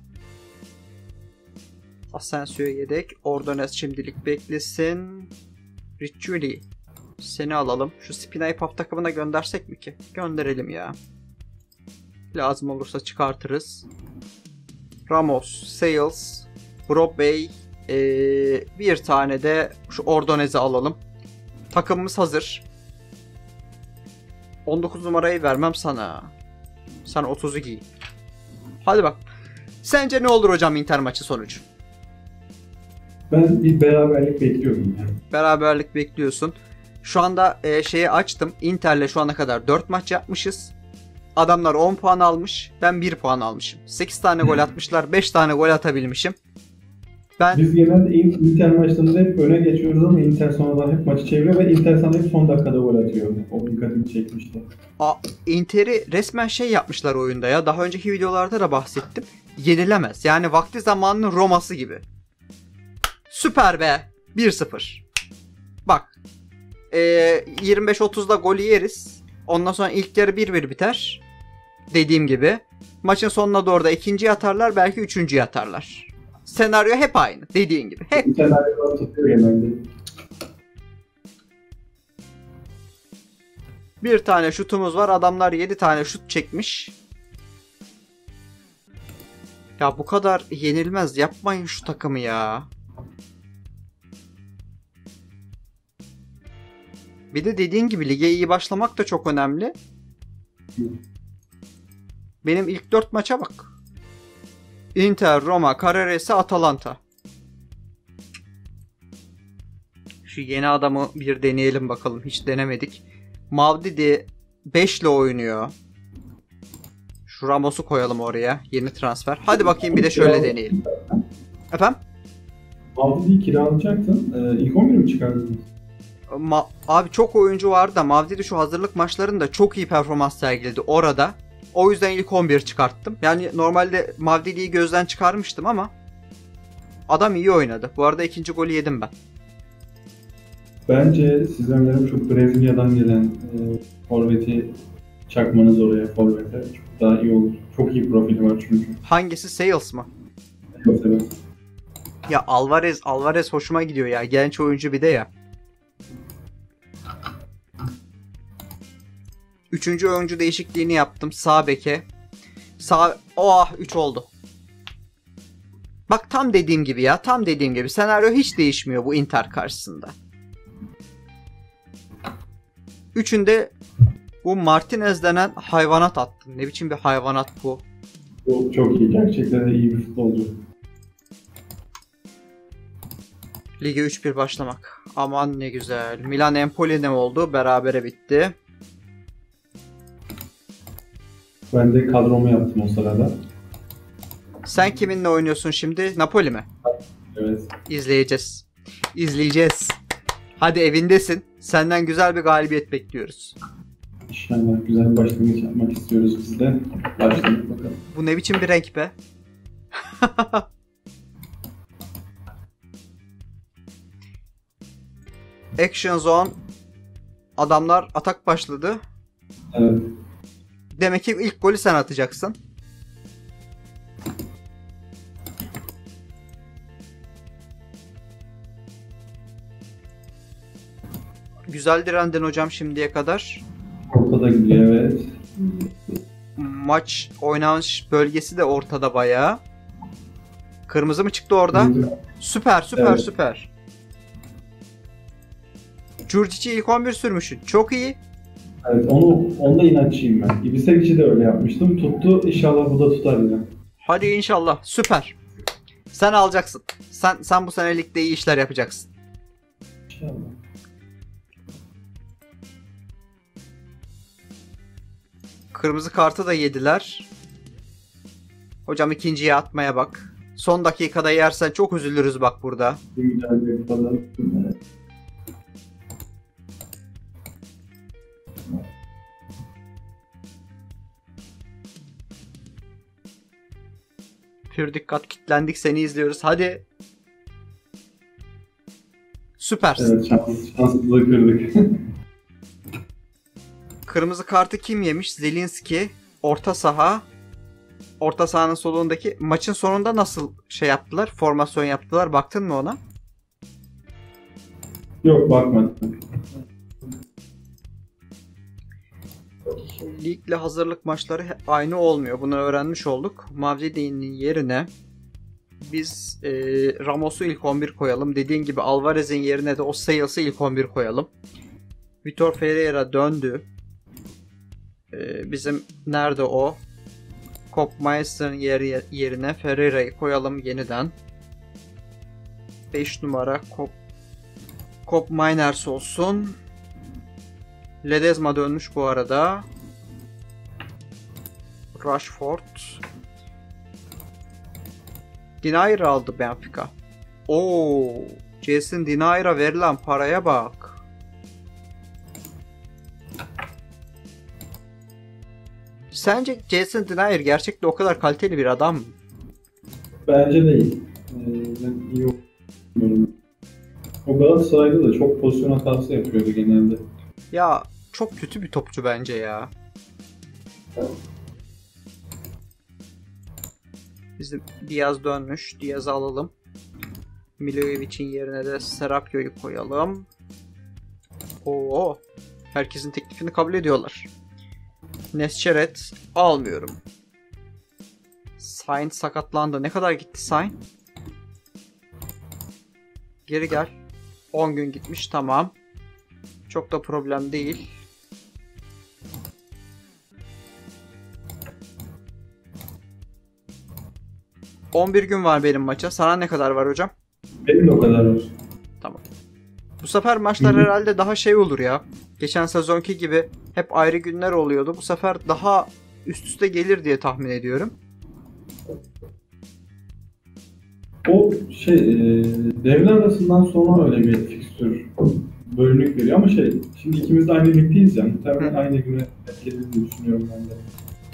Asensio yedek. Ordonez şimdilik beklesin. Riccioli. Seni alalım. Şu Spina'yı P A F takımına göndersek mi ki? Gönderelim ya. Lazım olursa çıkartırız. Ramos, Sales, Brobbey, ee, bir tane de şu Ordonez'i alalım. Takımımız hazır. on dokuz numarayı vermem sana. Sen otuzu giy. Hadi bak. Sence ne olur hocam Inter maçı sonucu? Ben bir beraberlik bekliyorum yani. Beraberlik bekliyorsun. Şu anda e, şeyi açtım. Inter'le şu ana kadar dört maç yapmışız. Adamlar on puan almış. Ben bir puan almışım. sekiz tane gol atmışlar. beş tane gol atabilmişim. Ben Biz genelde Inter maçlarında hep öne geçiyoruz ama Inter sonradan hep maçı çeviriyor ve Inter sana hep son dakikada gol atıyor. O dikkatimi çekmişti. A, Inter'i resmen şey yapmışlar oyunda ya. Daha önceki videolarda da bahsettim. Yenilemez. Yani vakti zamanının Roma'sı gibi. Süper be. bir sıfır. Bak. E, yirmi beş otuzda golü yeriz. Ondan sonra ilk yarı bir bir biter. Dediğim gibi. Maçın sonuna doğru da ikinciyi atarlar. Belki üçüncüyü atarlar. Senaryo hep aynı. Dediğin gibi. Hep. Senaryolar tutuyor genelde. Bir tane şutumuz var. Adamlar yedi tane şut çekmiş. Ya bu kadar yenilmez. Yapmayın şu takımı ya. Bir de dediğin gibi lige iyi başlamak da çok önemli. Benim ilk dört maça bak. Inter, Roma, Cagliari, Atalanta. Şu yeni adamı bir deneyelim bakalım. Hiç denemedik. Mavdidi beş ile oynuyor. Şu Ramos'u koyalım oraya. Yeni transfer. Hadi bakayım bir de şöyle deneyelim. Efendim? Mavdidi'yi kiralayacaktın. Ee, ilk on bir mi çıkardın? Ma- Abi çok oyuncu vardı da Mavdidi şu hazırlık maçlarında çok iyi performans sergiledi orada. O yüzden ilk on bir çıkarttım. Yani normalde Mavdidi'yi gözden çıkarmıştım ama adam iyi oynadı. Bu arada ikinci golü yedim ben. Bence size önerim şu Brezilya'dan gelen e, forveti çakmanız oraya forvete. Çok daha iyi olur. Çok iyi profili var çünkü. Hangisi? Sales mı? Evet, evet. Ya Alvarez, Alvarez hoşuma gidiyor ya. Genç oyuncu bir de ya. Üçüncü oyuncu değişikliğini yaptım. Sağ beke. Sağ... Oh üç oldu. Bak tam dediğim gibi ya. Tam dediğim gibi. Senaryo hiç değişmiyor bu Inter karşısında. Üçünde bu Martinez denen hayvanat attım. Ne biçim bir hayvanat bu. Bu çok iyi. Gerçekten de iyi bir futbolcu. Lige üç bir başlamak. Aman ne güzel. Milan Empoli ne oldu? Berabere bitti. Ben de kadromu yaptım o sırada. Sen kiminle oynuyorsun şimdi? Napoli mi? Evet. İzleyeceğiz. İzleyeceğiz. Hadi evindesin. Senden güzel bir galibiyet bekliyoruz. İnşallah güzel bir başlangıç yapmak istiyoruz biz de. Başlayalım bakalım. Bu ne biçim bir renk be? Action Zone. Adamlar atak başladı. Evet. Demek ki ilk golü sen atacaksın. Güzel direndin hocam şimdiye kadar. Ortada gidiyor, evet. Maç oynanış bölgesi de ortada bayağı. Kırmızı mı çıktı orada? Süper süper Evet. süper. Curcic'i ilk on bir sürmüşsün. Çok iyi. Evet, onu onda inatçıyım ben. Ibisevic'i de öyle yapmıştım. Tuttu. İnşallah bu da tutar yine. Hadi inşallah. Süper. Sen alacaksın. Sen sen bu sene ligde iyi işler yapacaksın. İnşallah. Kırmızı kartı da yediler. Hocam ikinciye atmaya bak. Son dakikada yersen çok üzülürüz bak burada. Bir mücadele falan. Evet. Pür dikkat kilitlendik seni izliyoruz. Hadi. Süpersin. Evet, şans, şansımızı kırdık. Kırmızı kartı kim yemiş? Zelinski. Orta saha. Orta sahanın solundaki maçın sonunda nasıl şey yaptılar? Formasyon yaptılar. Baktın mı ona? Yok, bakmadım. Ligle hazırlık maçları aynı olmuyor. Bunu öğrenmiş olduk. Mavridi'nin yerine biz e, Ramos'u ilk on bir koyalım. Dediğin gibi Alvarez'in yerine de o Sales'ı ilk on bir koyalım. Vitor Ferreira döndü. E, bizim nerede o? Kopmeister'ın yer, yerine Ferreira'yı koyalım yeniden. beş numara Kop Kop Miners olsun. Ledesma dönmüş bu arada. Rashford. Denier aldı Benfica. Oo, Jason Denier'a verilen paraya bak. Sence Jason Denier gerçekten o kadar kaliteli bir adam mı? Bence değil. Ee, ben iyi olmuyorum. O Galatasaray'da da çok pozisyon hatası yapıyordu genelde. Ya çok kötü bir topçu bence ya. Bizim Diaz dönmüş. Diaz'ı alalım. Milojevic'in yerine de Serapio'yu koyalım. Oo, herkesin teklifini kabul ediyorlar. Nesçeret almıyorum. Sain sakatlandı. Ne kadar gitti Sain? Geri gel. on gün gitmiş, tamam. Çok da problem değil. on bir gün var benim maça. Sana ne kadar var hocam? Benim de o kadar var. Tamam. Bu sefer maçlar Hı hı. herhalde daha şey olur ya. Geçen sezonki gibi hep ayrı günler oluyordu. Bu sefer daha üst üste gelir diye tahmin ediyorum. O şey e, devre arasından sonra öyle bir fikstür bölünük veriyor ama şey şimdi ikimiz de aynı ligdeyiz ya. Muhtemelen Hı. aynı güne gelir diye düşünüyorum ben de.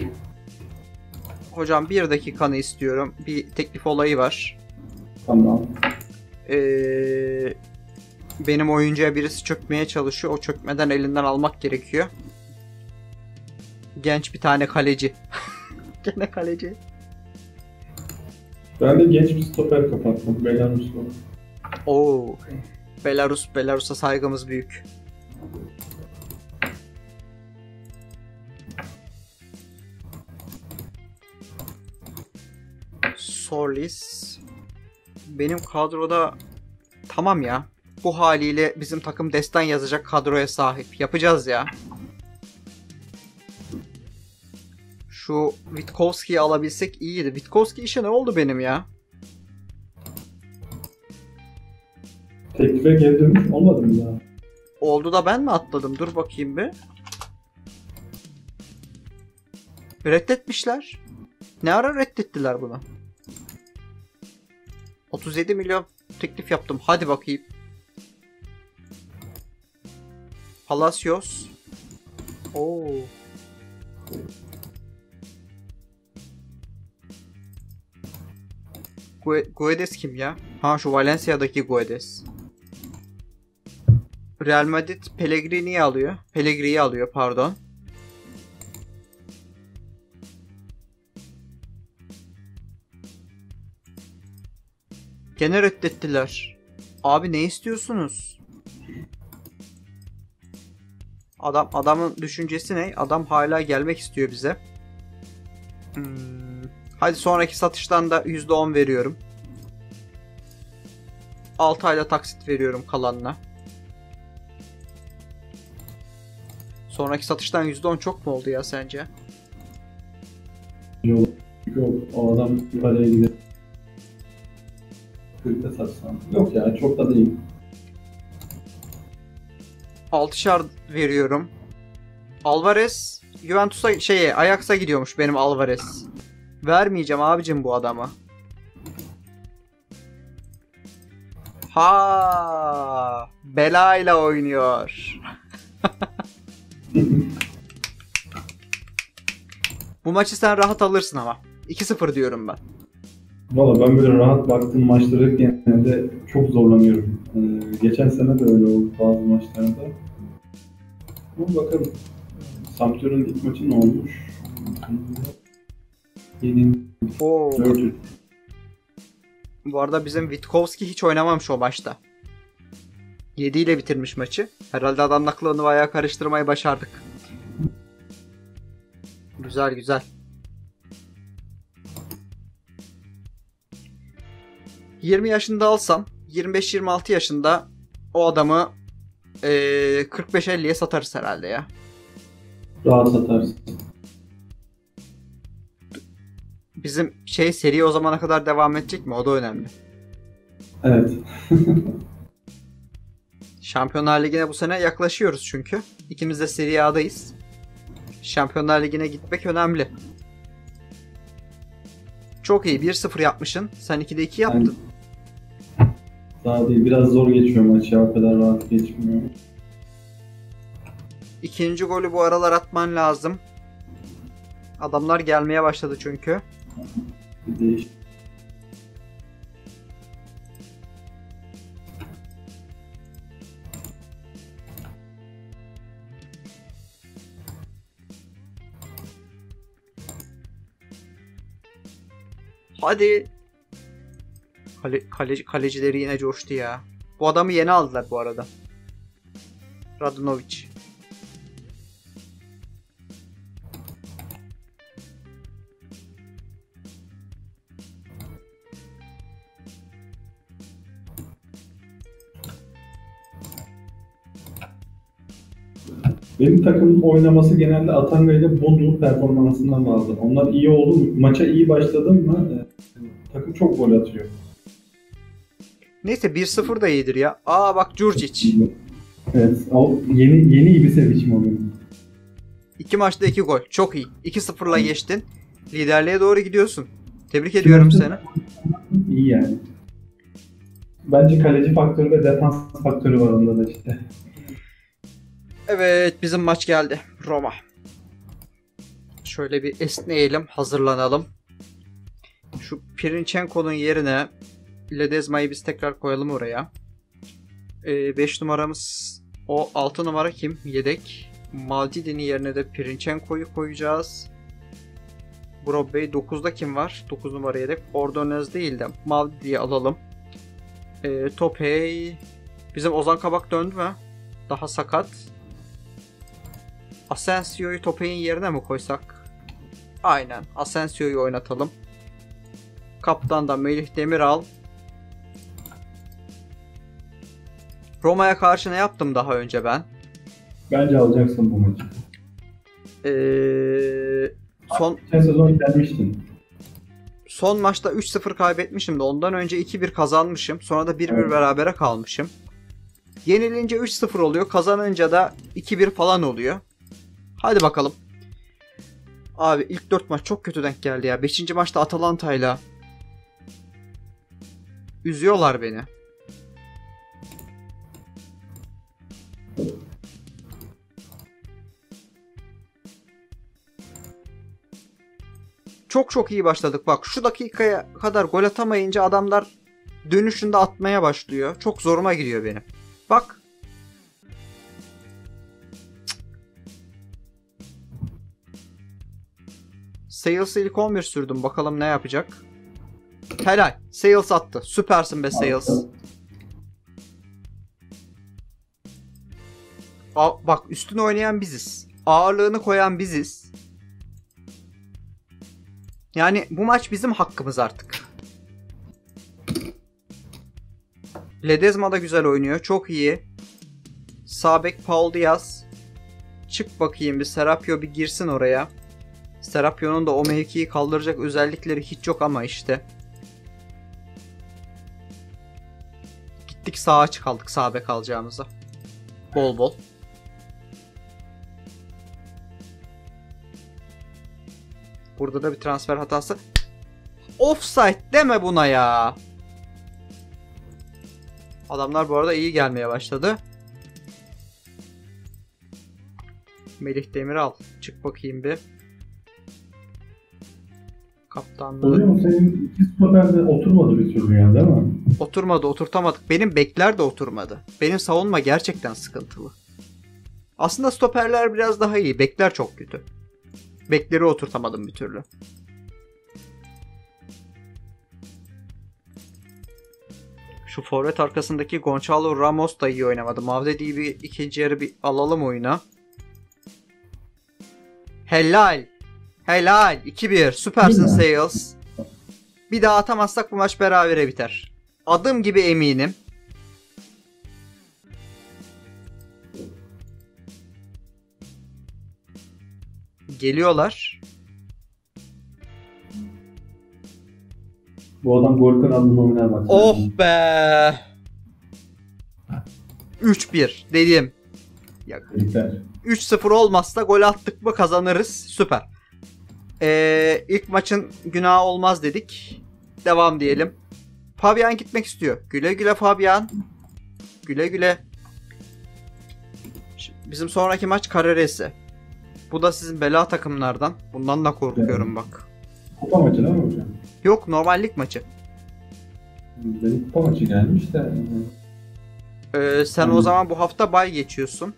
Hocam bir dakikanı istiyorum. Bir teklif olayı var. Tamam. Ee, benim oyuncuya birisi çökmeye çalışıyor. O çökmeden elinden almak gerekiyor. Genç bir tane kaleci. Gene kaleci. Ben de genç bir stoper kapattım. Belarus'la. Oo. Belarus, Belarus'a saygımız büyük. Solis. Benim kadroda tamam ya. Bu haliyle bizim takım destan yazacak kadroya sahip. Yapacağız ya. Şu Witkowski'yi alabilsek iyiydi. Witkowski işe ne oldu benim ya? Teklife geri dönmüş olmadı mı daha? Oldu da ben mi atladım? Dur bakayım bir. Reddetmişler. Ne ara reddettiler bunu? otuz yedi milyon teklif yaptım. Hadi bakayım. Palacios. Oo. Gue- Guedes kim ya? Ha şu Valencia'daki Guedes. Real Madrid Pellegrini'yi alıyor. Pellegrini alıyor pardon. Gene reddettiler. Abi ne istiyorsunuz? Adam adamın düşüncesi ne? Adam hala gelmek istiyor bize. Hmm. Hadi sonraki satıştan da yüzde on veriyorum. altı ayda taksit veriyorum kalanına. Sonraki satıştan yüzde on çok mu oldu ya sence? Yok. Yok. O adam yukarıya gider. kırkta satsam. Yok ya çok da değil. altışar veriyorum. Alvarez Juventus'a şeye Ajax'a gidiyormuş benim Alvarez. Vermeyeceğim abicim bu adama. Ha, belayla oynuyor. Bu maçı sen rahat alırsın ama. iki sıfır diyorum ben. Valla ben böyle rahat baktığım maçları genelde çok zorlanıyorum. Ee, geçen sene de öyle oldu bazı maçlarda. Ama bakalım. Sampdoria'nın ilk maçı ne olmuş? Yeni Oo. dört. Bu arada bizim Witkowski hiç oynamamış o maçta. yedi ile bitirmiş maçı. Herhalde adam aklını bayağı karıştırmayı başardık. Güzel güzel. yirmi yaşında alsam yirmi beş yirmi altı yaşında o adamı ee, kırk beş elliye satarız herhalde ya. Rahat satarsın. Bizim şey seri o zamana kadar devam edecek mi? O da önemli. Evet. Şampiyonlar Ligi'ne bu sene yaklaşıyoruz çünkü. İkimiz de Serie A'dayız. Şampiyonlar Ligi'ne gitmek önemli. Çok iyi. bir sıfır yapmışsın. Sen ikide iki yaptın. Yani, daha değil. Biraz zor geçiyor maç ya. O kadar rahat geçmiyor. İkinci golü bu aralar atman lazım. Adamlar gelmeye başladı çünkü. Bir değiş. Hadi. Kale, kaleci, kalecileri yine coştu ya. Bu adamı yeni aldılar bu arada. Radanovic. Benim takımın oynaması genelde Atanga ile Bodu performansından bağlı. Onlar iyi oldu mu? Maça iyi başladım mı? E, takım çok gol atıyor. Neyse bir sıfır da iyidir ya. Aa bak Djurdjic. Evet. O yeni yeni Ibisevic oluyor. İki maçta iki gol. Çok iyi. iki sıfırla geçtin. Liderliğe doğru gidiyorsun. Tebrik ediyorum seni. İyi yani. Bence kaleci faktörü ve defans faktörü var onda da işte. Evet bizim maç geldi. Roma. Şöyle bir esneyelim. Hazırlanalım. Şu Pirinchenko'nun yerine Ledezma'yı biz tekrar koyalım oraya. beş ee, numaramız o altı numara kim? Yedek. Maldidi'nin yerine de Pirinchenko'yu koyacağız. Brobbey dokuzda kim var? dokuz numara yedek. Ordonez değil de Maldidi'yi alalım. Ee, Topey. Bizim Ozan Kabak döndü mü? Daha sakat. Asensio'yu Topey'in yerine mi koysak? Aynen. Asensio'yu oynatalım. Kaptan da Melih Demiral. Roma'ya karşı ne yaptım daha önce ben? Bence alacaksın bu maçı. Ee, son Sen sezon gelmiştin. Son maçta üç sıfır kaybetmişim de ondan önce iki bir kazanmışım. Sonra da bir bir evet. berabere kalmışım. Yenilince üç sıfır oluyor. Kazanınca da iki bir falan oluyor. Hadi bakalım. Abi ilk dört maç çok kötü denk geldi ya. beşinci maçta Atalanta'yla üzüyorlar beni. Çok çok iyi başladık. Bak şu dakikaya kadar gol atamayınca adamlar dönüşünde atmaya başlıyor. Çok zoruma gidiyor benim. Bak. Sales'ı ilk on bir sürdüm. Bakalım ne yapacak. Helal. Sales attı. Süpersin be Sales. Aa, bak üstüne oynayan biziz. Ağırlığını koyan biziz. Yani bu maç bizim hakkımız artık. Ledezma da güzel oynuyor. Çok iyi. Sağ bek Paul Diaz. Çık bakayım bir Serapio bir girsin oraya. Serapio'nun da o mevkiyi kaldıracak özellikleri hiç yok ama işte. Gittik sağa çıkaldık sağ bek alacağımıza. Bol bol. Burada da bir transfer hatası. Offside deme buna ya. Adamlar bu arada iyi gelmeye başladı. Melih Demiral. Çık bakayım bir. Kaptanlığı. Hocam senin iki stoperde oturmadı bir türlü ya değil mi? Oturmadı, oturtamadık. Benim bekler de oturmadı. Benim savunma gerçekten sıkıntılı. Aslında stoperler biraz daha iyi. Bekler çok kötü. Bekleri oturtamadım bir türlü. Şu forvet arkasındaki Gonçalo Ramos da iyi oynamadı. Mavdedi'yi bir ikinci yarı bir alalım oyuna. Helal. Helal. iki bir. Süpersin Sales. Bir daha atamazsak bu maç berabere biter. Adım gibi eminim. Geliyorlar. Bu adam gol krallığına oynar bak. Oh be. üç bir dedim. üç sıfır olmazsa gol attık mı kazanırız. Süper. Ee, ilk maçın günahı olmaz dedik. Devam diyelim. Fabian gitmek istiyor. Güle güle Fabian. Güle güle. Şimdi bizim sonraki maç Carreresi. Bu da sizin bela takımlardan. Bundan da korkuyorum bak. Kupa maçı değil mi hocam? Yok, normal lig maçı. Benim kupa maçı gelmiş de. Ee, sen hmm. o zaman bu hafta bay geçiyorsun.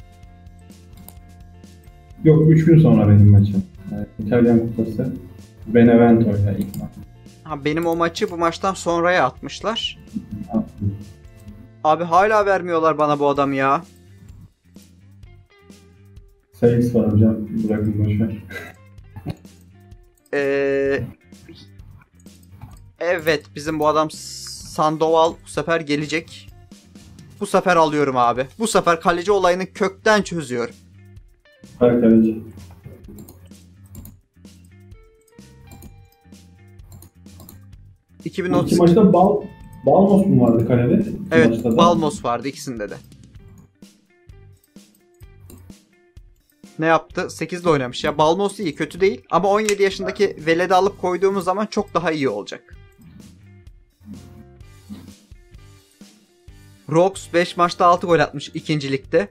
Yok, üç gün sonra benim maçım. Yani İtalyan kupası. Benevento ile ilk maç. Ha, benim o maçı bu maçtan sonraya atmışlar. Abi hala vermiyorlar bana bu adam ya. Sayıs var hocam. Bırakın boşver. Ee, evet, bizim bu adam Sandoval bu sefer gelecek. Bu sefer alıyorum abi. Bu sefer kaleci olayını kökten çözüyorum. Süper kaleci. iki bin otuz İki maçta bal Balmos mu vardı kalede? Evet, Balmos vardı ikisinde de. Ne yaptı? sekizle oynamış ya. Balmos iyi, kötü değil. Ama on yedi yaşındaki veledi alıp koyduğumuz zaman çok daha iyi olacak. Rox beş maçta altı gol atmış ikincilikte.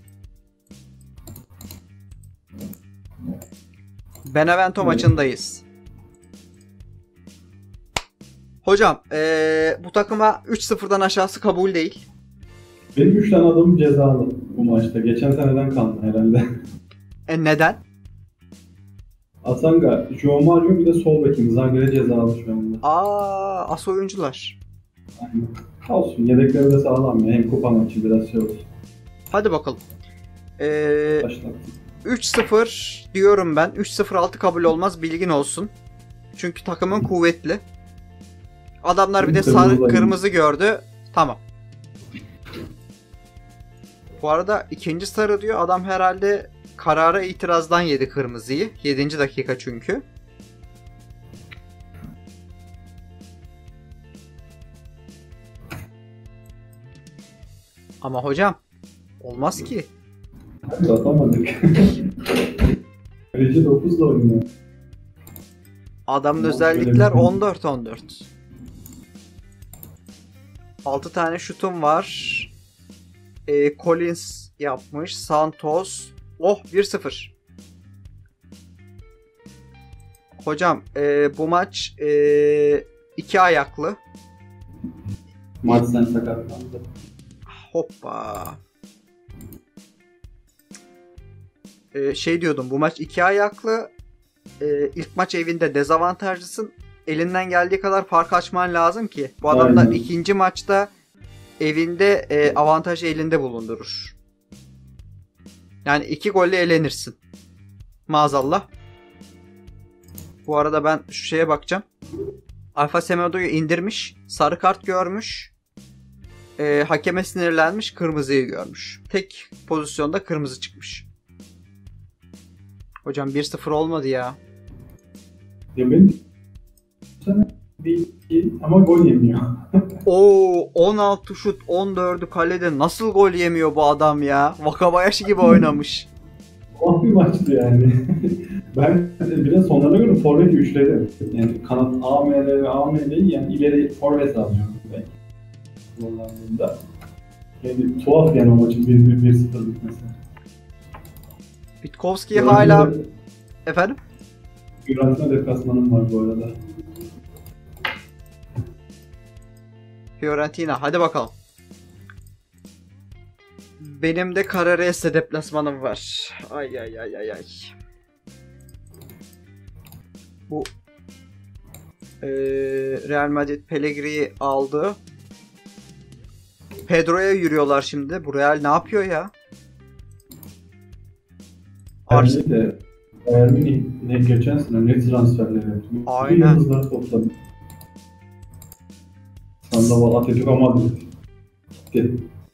Benevento evet. Maçındayız. Hocam ee, bu takıma üç sıfırdan aşağısı kabul değil. Benim üç tane adamım cezalı bu maçta. Geçen seneden kaldı herhalde. E neden? Asanga, Joe Mario bir de sol bekim. Zagre cezalı şu anda. Aa, as oyuncular. Aynen. Olsun, yedekleri de sağlam ya. Hem kupa maçı biraz şey olsun. Hadi bakalım. Ee, üç sıfır diyorum ben. üç sıfır altı kabul olmaz, bilgin olsun. Çünkü takımın kuvvetli. Adamlar bir de sarı kırmızı gördü. Tamam. Bu arada ikinci sarı diyor. Adam herhalde karara itirazdan yedi kırmızıyı. yedinci dakika çünkü. Ama hocam olmaz ki. Atamadık. Kaleci dokuzla oynuyor. Adamın özellikler on dört on dört. altı tane şutum var. E, Collins yapmış. Santos. Oh, bir sıfır. Hocam e, bu maç e, iki ayaklı. Maç sen sakatlandı. Hoppa. E, şey diyordum, bu maç iki ayaklı. E, ilk maç evinde dezavantajlısın. Elinden geldiği kadar fark açman lazım ki. Bu adamlar Aynen. ikinci maçta evinde e, avantajı elinde bulundurur. Yani iki golle elenirsin. Maazallah. Bu arada ben şu şeye bakacağım. Alfa Semedo'yu indirmiş. Sarı kart görmüş. E, hakeme sinirlenmiş. Kırmızıyı görmüş. Tek pozisyonda kırmızı çıkmış. Hocam bir sıfır olmadı ya. Demin değil ama gol yemiyor. Oo, on altı şut, on dördü kalede, nasıl gol yemiyor bu adam ya? Wakabayashi gibi oynamış. O bir maçtı yani. Ben bir de sonlarına göre forvet üçledim. Yani kanat A M L ve A M L'yi yani ileri forvet alıyorum. Zorlandığında. Yani tuhaf yani o maçın bir sıfır bitmesi. Witkowski hala... De... Efendim? Fiorentina deplasmanım var bu arada. Fiorentina, hadi bakalım. Benim de Carrarese deplasmanım var. Ay ay ay ay ay. Bu ee, Real Madrid Pellegrini aldı. Pedro'ya yürüyorlar şimdi. Bu Real ne yapıyor ya? Bence de Bayern Münih ne geçen sene ne transferleri yaptı. Aynen. Yıldızlar topladı. Sandoval, Atletico Madrid gitti.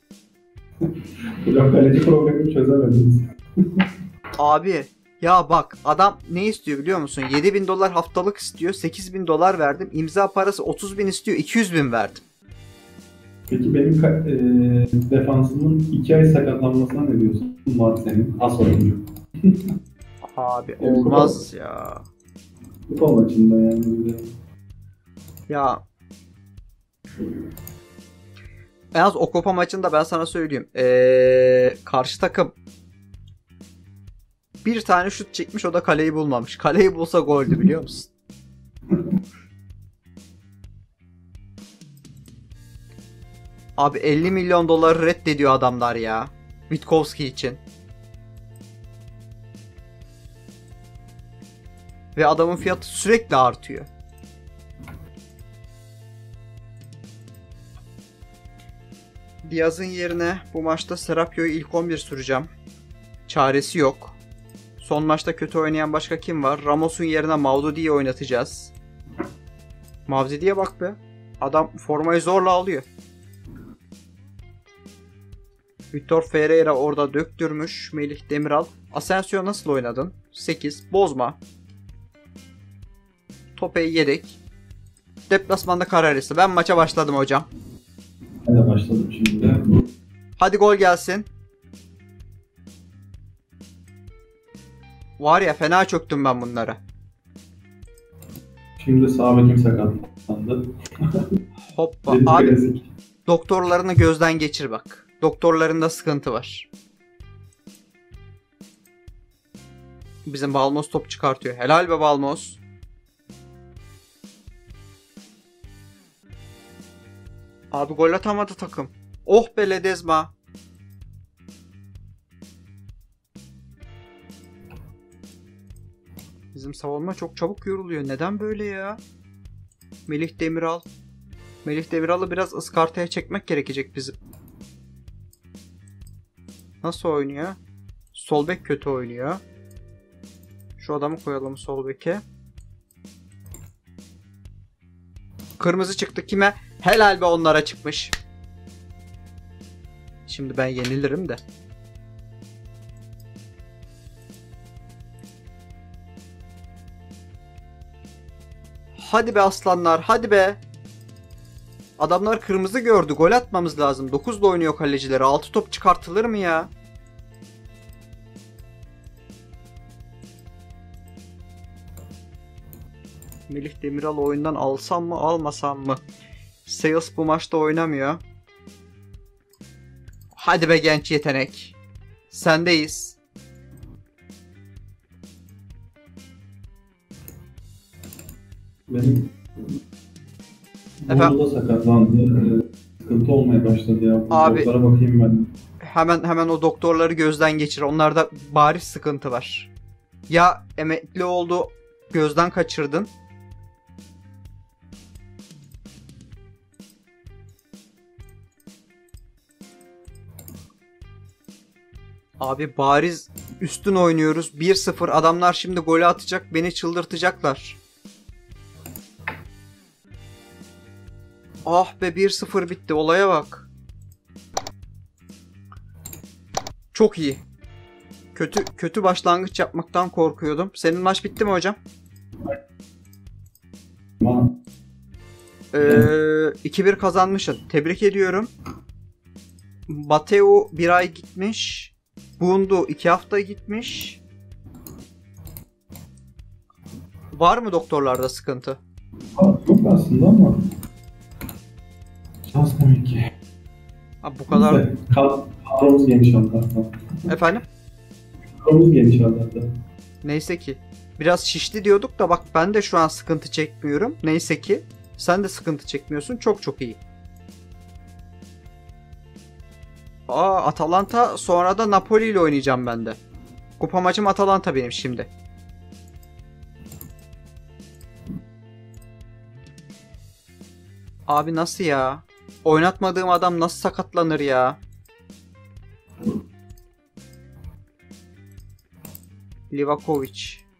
Bu kaleci problemini çözemediniz. Abi ya bak, adam ne istiyor biliyor musun? yedi bin dolar haftalık istiyor. sekiz bin dolar verdim. İmza parası otuz bin istiyor. iki yüz bin verdim. Peki benim e, defansımın iki ay sakatlanmasına ne diyorsun? Var senin as oyuncu. Abi olmaz ya. Kupa maçında yani. Ya en az o kupa maçında ben sana söyleyeyim. Ee, karşı takım bir tane şut çekmiş, o da kaleyi bulmamış. Kaleyi bulsa goldü, biliyor musun? Abi elli milyon doları reddediyor adamlar ya. Witkowski için. Ve adamın fiyatı sürekli artıyor. Diaz'ın yerine bu maçta Serapio'yu ilk on bir süreceğim. Çaresi yok. Son maçta kötü oynayan başka kim var? Ramos'un yerine Maududi'yi oynatacağız. Mavzidi'ye bak be. Adam formayı zorla alıyor. Victor Ferreira orada döktürmüş. Melih Demiral. Asensio nasıl oynadın? sekiz. Bozma. Topey yedek. Deplasmanda Kararesi. Ben maça başladım hocam. Ben de başladım şimdi. Hadi gol gelsin. Var ya fena çöktüm ben bunlara. Şimdi sağ bekim sakatlandı. Hoppa. Dedik Abi klasik. doktorlarını gözden geçir bak. Doktorlarında sıkıntı var. Bizim Balmos top çıkartıyor. Helal be Balmos. Abi gol atamadı takım. Oh be Ledezma. Bizim savunma çok çabuk yoruluyor. Neden böyle ya? Melih Demiral. Melih Demiral'ı biraz ıskartaya çekmek gerekecek bizim. Nasıl oynuyor? Sol bek kötü oynuyor. Şu adamı koyalım sol beke. Kırmızı çıktı kime? Helal be onlara çıkmış. Şimdi ben yenilirim de. Hadi be aslanlar, hadi be. Adamlar kırmızı gördü. Gol atmamız lazım. dokuzla oynuyor kalecileri. altı top çıkartılır mı ya? Melih Demiral oyundan alsam mı almasam mı? Sales bu maçta oynamıyor. Hadi be genç yetenek. Sendeyiz. Benim Efendim? Bolu da sakatlandı. Ee, Sıkıntı olmaya başladı ya. Abi- Doktora bakayım ben. Hemen hemen o doktorları gözden geçir. Onlarda bariz sıkıntı var. Ya emekli oldu, gözden kaçırdın. Abi bariz üstün oynuyoruz. bir sıfır adamlar şimdi golü atacak. Beni çıldırtacaklar. Ah be bir sıfır bitti. Olaya bak. Çok iyi. Kötü kötü başlangıç yapmaktan korkuyordum. Senin maç bitti mi hocam? Ama Ee, iki bir kazanmışsın. Tebrik ediyorum. Bateu bir ay gitmiş. Bundu iki hafta gitmiş. Var mı doktorlarda sıkıntı? yok aslında ama şans demek ki. Abi bu kadar... Neyse, kad- Kadromuz geniş Allah'tan. Efendim? Kadromuz geniş Allah'tan. Neyse ki. Biraz şişti diyorduk da bak ben de şu an sıkıntı çekmiyorum. Neyse ki. Sen de sıkıntı çekmiyorsun. Çok çok iyi. Aa Atalanta sonra da Napoli ile oynayacağım ben de. Kupa maçım Atalanta benim şimdi. Abi nasıl ya? Oynatmadığım adam nasıl sakatlanır ya? Livakovic.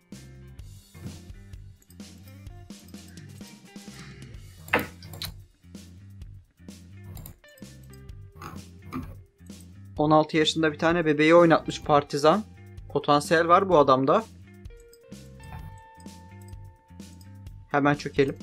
on altı yaşında bir tane bebeği oynatmış Partizan. Potansiyel var bu adamda. Hemen çökelim.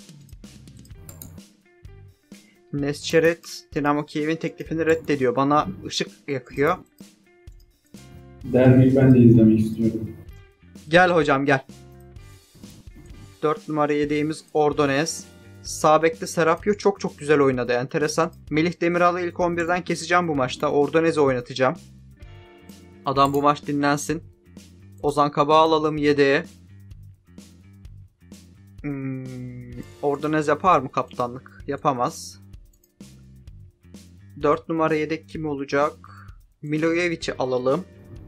Nesçeret Dinamo Kiev'in teklifini reddediyor. Bana ışık yakıyor. Derbiyi ben de izlemek istiyorum. Gel hocam gel. dört numara yedeğimiz Ordonez. Sağ bekte Serapio çok çok güzel oynadı. Enteresan. Melih Demiral'ı ilk on birden keseceğim bu maçta. Ordonez'i oynatacağım. Adam bu maç dinlensin. Ozan Kabak'ı alalım yedeğe. Hmm, Ordonez yapar mı kaptanlık? Yapamaz. dört numara yedek kim olacak? Milojevic'i alalım.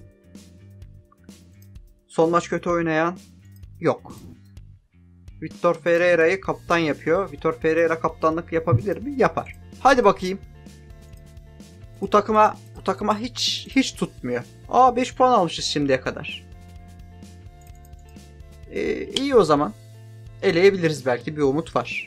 Son maç kötü oynayan yok. Vitor Ferreira'yı kaptan yapıyor. Vitor Ferreira kaptanlık yapabilir mi? Yapar. Hadi bakayım. Bu takıma bu takıma hiç hiç tutmuyor. Aa beş puan almışız şimdiye kadar. Ee, iyi o zaman. Eleyebiliriz belki bir umut var.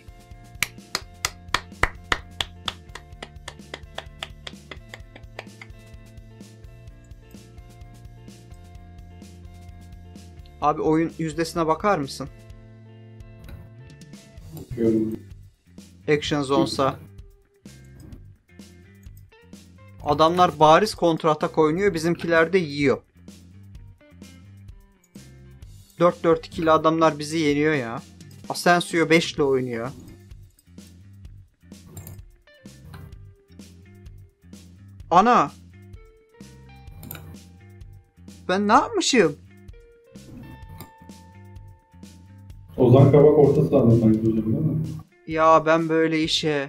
Abi oyun yüzdesine bakar mısın? Bakıyorum. Action Zones'a. Adamlar bariz kontra atak oynuyor. Bizimkiler de yiyor. dört dört iki ile adamlar bizi yeniyor ya. Asensio beş ile oynuyor. Ana! Ben ne yapmışım? Ozan Kabak orta sahada sanki hocam değil mi? Ya ben böyle işe...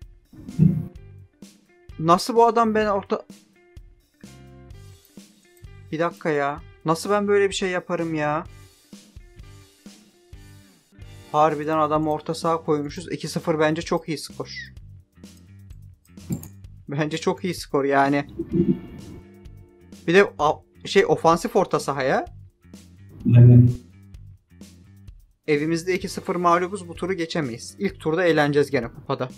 Nasıl bu adam ben orta... Bir dakika ya. Nasıl ben böyle bir şey yaparım ya? Harbiden adamı orta saha koymuşuz. iki sıfır bence çok iyi skor. Bence çok iyi skor yani. Bir de şey ofansif orta sahaya. Yani. Evimizde iki sıfır mağlubuz, bu turu geçemeyiz. İlk turda eğleneceğiz gene kupada.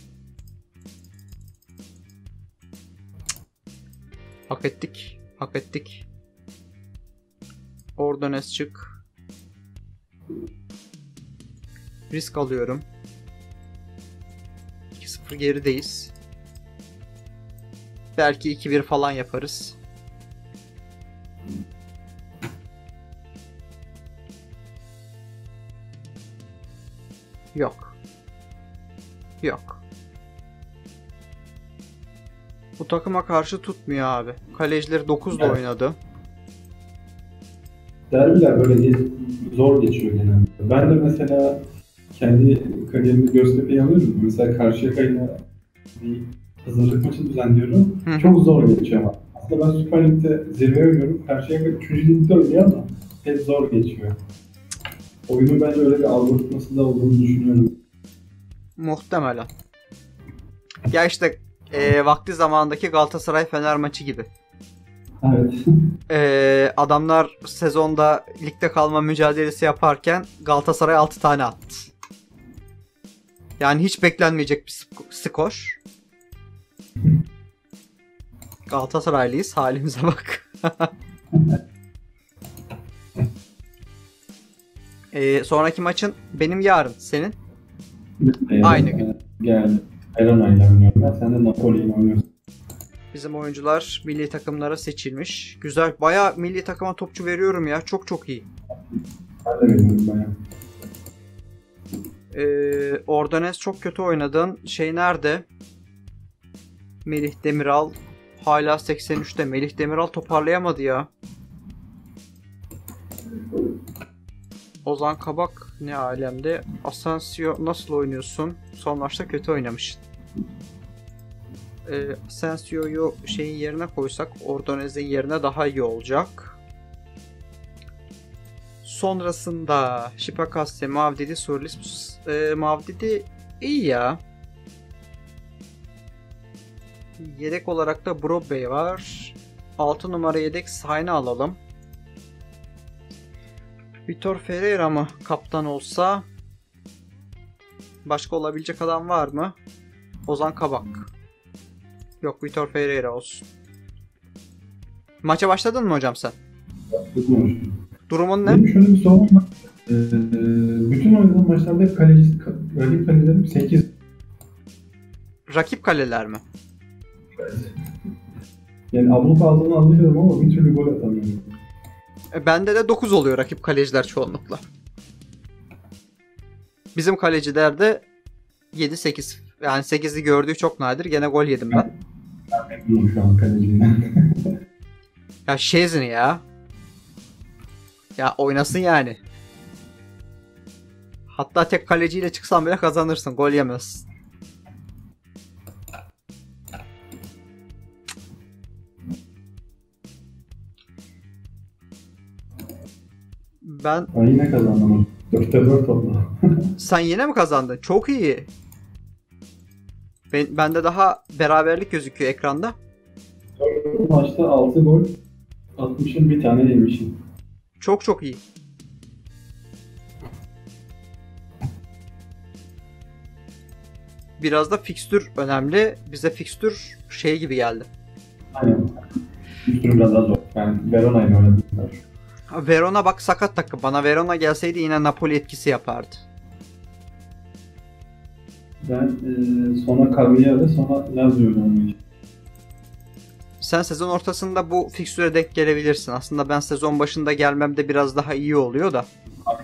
Hak ettik. Hak ettik. Oradan es çık. Risk alıyorum. iki sıfır gerideyiz. Belki iki bir falan yaparız. Yok. Yok. Bu takıma karşı tutmuyor abi. Kalecileri dokuzla Evet. oynadı. Derbiler böyle değil, zor geçiyor genelde. Ben de mesela kendi kariyerimi Göztepe'ye alıyorum. Mesela Karşıyaka'yla bir hazırlık maçı düzenliyorum. Hı. Çok zor geçiyor ama. Aslında ben Süper Lig'de zirve oynuyorum. Karşıyaka üçüncü ligde oynuyor ama hep zor geçiyor. Oyunun bence öyle bir algoritması da olduğunu düşünüyorum. Muhtemelen. Ya işte e, vakti zamandaki Galatasaray Fener maçı gibi. Evet. E, adamlar sezonda ligde kalma mücadelesi yaparken Galatasaray altı tane attı. Yani hiç beklenmeyecek bir skor. Galatasaraylıyız, halimize bak. e, sonraki maçın benim yarın, senin? Aynı gün. Yani Verona'yla oynuyorum ben. Sen de Napoli'yle oynuyorsun. Bizim oyuncular milli takımlara seçilmiş. Güzel. Bayağı milli takıma topçu veriyorum ya. Çok çok iyi. Ben de veriyorum bayağı. Ee, Ordonez çok kötü oynadın. Şey nerede? Melih Demiral hala seksen üçte. Melih Demiral toparlayamadı ya. Ozan Kabak ne alemde. Asensio nasıl oynuyorsun? Son maçta kötü oynamışsın. Ee, Asensio'yu şeyin yerine koysak Ordonez'in yerine daha iyi olacak. Sonrasında Şipakasse, Mavdidi, Surlis. Ee, Mavdidi iyi ya. Yedek olarak da Brobbey var. altı numara yedek Sain'i alalım. Vitor Ferreira mı kaptan olsa? Başka olabilecek adam var mı? Ozan Kabak. Yok, Vitor Ferreira olsun. Maça başladın mı hocam sen? Tutmamışım. Durumun ne? Benim şöyle bir sorun var. Ee, bütün oynadığım maçlarda hep kaleci, rakip kalecilerim sekiz. Rakip kaleler mi? Yani abluk aldığını anlıyorum ama bir türlü gol atamıyorum. E, bende de dokuz oluyor rakip kaleciler çoğunlukla. Bizim kaleciler de yedi sekiz. Yani sekizi gördüğü çok nadir. Gene gol yedim ben. Ben memnunum şu an kalecimden. Ya Şezini ya. Ya oynasın yani. Hatta tek kaleciyle çıksan bile kazanırsın. Gol yemezsin. Ben... Ben yine kazandım. dörtte dört oldu. Sen yine mi kazandın? Çok iyi. Ben, bende daha beraberlik gözüküyor ekranda. Maçta altı gol atmışım, bir tane yemişim. Çok çok iyi. Biraz da fikstür önemli. Bize fikstür şey gibi geldi. Aynen. Üstünü biraz daha zor. Yani Verona'yla oynadılar. Verona bak sakat takım. Bana Verona gelseydi yine Napoli etkisi yapardı. Ben e, sonra Cagliari sonra Lazio'yu oynayacağım. Sen sezon ortasında bu fikstüre denk gelebilirsin. Aslında ben sezon başında gelmemde biraz daha iyi oluyor da.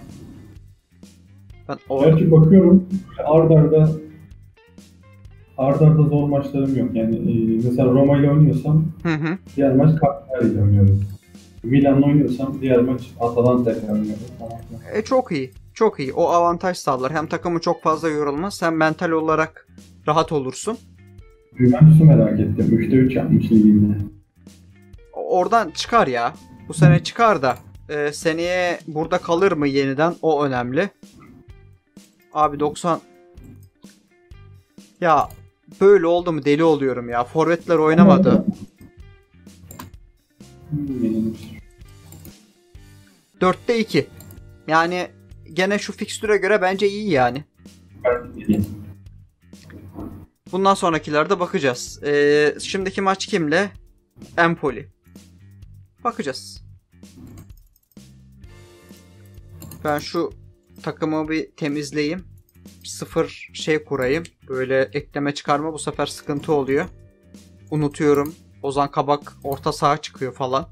Ben orada... Belki bakıyorum ard arda ard arda zor maçlarım yok. Yani e, mesela Roma ile oynuyorsam Hı hı. diğer maç Cagliari ile oynuyorum. Milan'la oynuyorsam diğer maç Atalanta ile oynuyorum. E, çok iyi. Çok iyi. O avantaj sağlar. Hem takımı çok fazla yorulmaz. Hem mental olarak rahat olursun. Juventus'u merak ettim. üçte üç yapmış liginde. Oradan çıkar ya. Bu sene çıkar da e, seneye burada kalır mı yeniden? O önemli. Abi doksan. Ya böyle oldu mu deli oluyorum ya. Forvetler oynamadı. dörtte iki. Yani gene şu fikstüre göre bence iyi yani. Bundan sonrakilerde bakacağız. Ee, şimdiki maç kimle? Empoli. Bakacağız. Ben şu takımı bir temizleyeyim. Sıfır şey kurayım. Böyle ekleme çıkarma bu sefer sıkıntı oluyor. Unutuyorum. Ozan Kabak orta saha çıkıyor falan.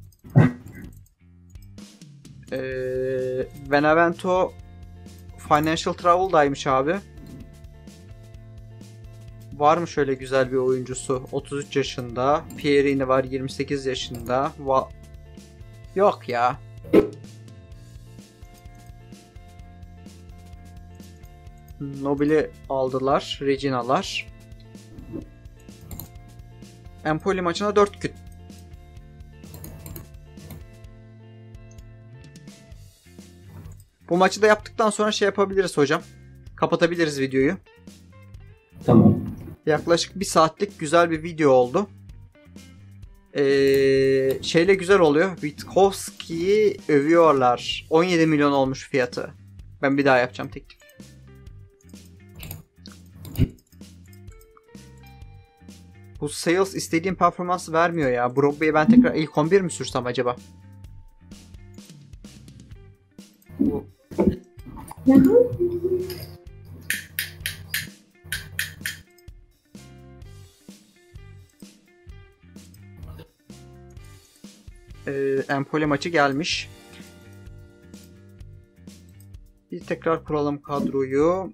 Ee, Benevento Financial Travel'daymış abi. Var mı şöyle güzel bir oyuncusu? otuz üç yaşında. Pierini var yirmi sekiz yaşında. Va Yok ya. Nobil'i aldılar. Regina'lar. Empoli maçına dört gün. Bu maçı da yaptıktan sonra şey yapabiliriz hocam. Kapatabiliriz videoyu. Tamam. Yaklaşık bir saatlik güzel bir video oldu. Ee, şeyle güzel oluyor. Witkowski'yi övüyorlar. on yedi milyon olmuş fiyatı. Ben bir daha yapacağım teklif. Bu sales istediğim performansı vermiyor ya. Brogba'yı ben tekrar ilk on bir mi sürsem acaba? Bu... Ee, Empoli maçı gelmiş. Bir tekrar kuralım kadroyu.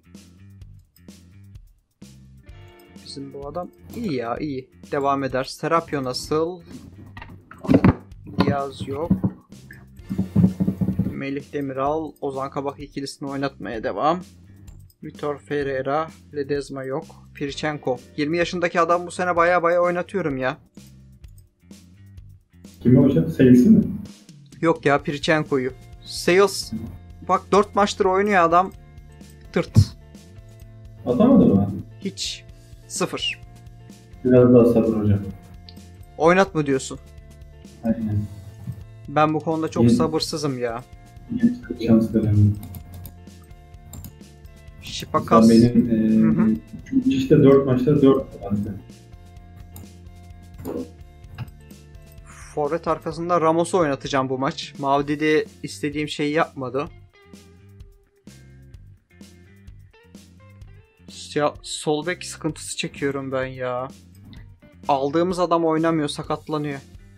Bizim bu adam iyi ya iyi. Devam eder. Serapio nasıl? Diaz yok. Melih Demiral, Ozan Kabak ikilisini oynatmaya devam. Vitor Ferreira, Ledezma yok. Pirchenko. yirmi yaşındaki adam bu sene baya baya oynatıyorum ya. Kimi hocam? Sayısı mı? Yok ya Pirchenko'yu. Sales. Bak dört maçtır oynuyor adam. Tırt. Atamadı mı? Hiç. Sıfır. Biraz daha sabır hocam. Oynat mı diyorsun? Aynen. Ben bu konuda çok Yeni, sabırsızım ya. Gençlik şans verelim. Şipakas. Benim e, işte dört maçta dört vardı. Forvet arkasında Ramos'u oynatacağım bu maç. Mavdidi istediğim şeyi yapmadı. Ya sol bek sıkıntısı çekiyorum ben ya. Aldığımız adam oynamıyor, sakatlanıyor.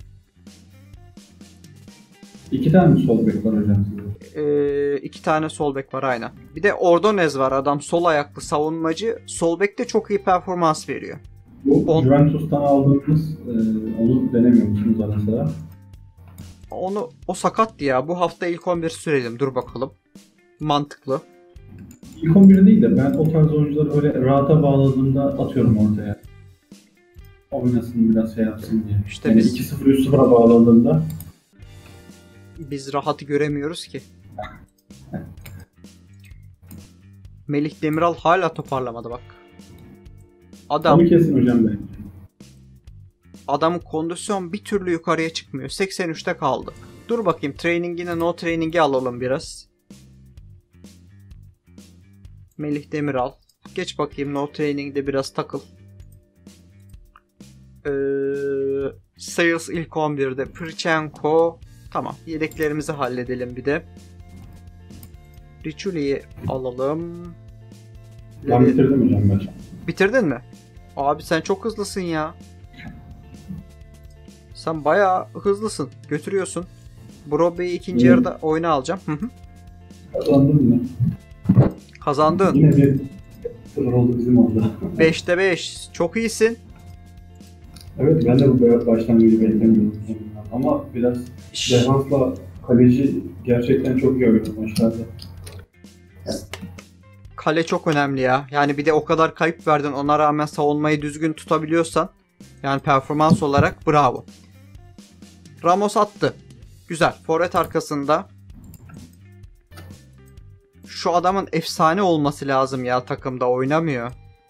İki tane sol bek var hocam size. Ee, iki tane sol bek var aynen. Bir de Ordonez var, adam sol ayaklı savunmacı. Sol bekte çok iyi performans veriyor. Bu On... Juventus'tan aldığımız e, onu denemiyor musunuz ara sıra? Onu, o sakattı ya. Bu hafta ilk on bir sürelim. Dur bakalım. Mantıklı. İlk on bir değil de ben o tarz oyuncuları böyle rahata bağladığımda atıyorum ortaya. Oynasın biraz şey yapsın diye. İşte yani biz... iki sıfır üç sıfıra bağladığında biz rahatı göremiyoruz ki. Melih Demiral hala toparlamadı bak. Adam... Onu kesin hocam bence. Adamın kondisyon bir türlü yukarıya çıkmıyor. seksen üçte kaldı. Dur bakayım trainingine no training'i alalım biraz. Melih Demiral. Geç bakayım no training'de biraz takıl. Ee, Sales ilk on birde. Pirchenko. Tamam. Yedeklerimizi halledelim bir de. Richuli'yi alalım. Ben bitirdim hocam maçı. Bitirdin mi? Abi sen çok hızlısın ya. Sen bayağı hızlısın. Götürüyorsun. Broadway'i ikinci Evet. yarıda oyuna alacağım. Hı hı. Kazandım mı? Kazandın. Yine bir sıfır oldu bizim orada. beşte beş. Çok iyisin. Evet, ben de bu başlangıcı beklemiyordum. Ama biraz defansla kaleci gerçekten çok iyi oynadı maçlarda. Kale çok önemli ya. Yani bir de o kadar kayıp verdin. Ona rağmen savunmayı düzgün tutabiliyorsan yani performans olarak bravo. Ramos attı. Güzel. Forvet arkasında. Şu adamın efsane olması lazım ya, takımda oynamıyor.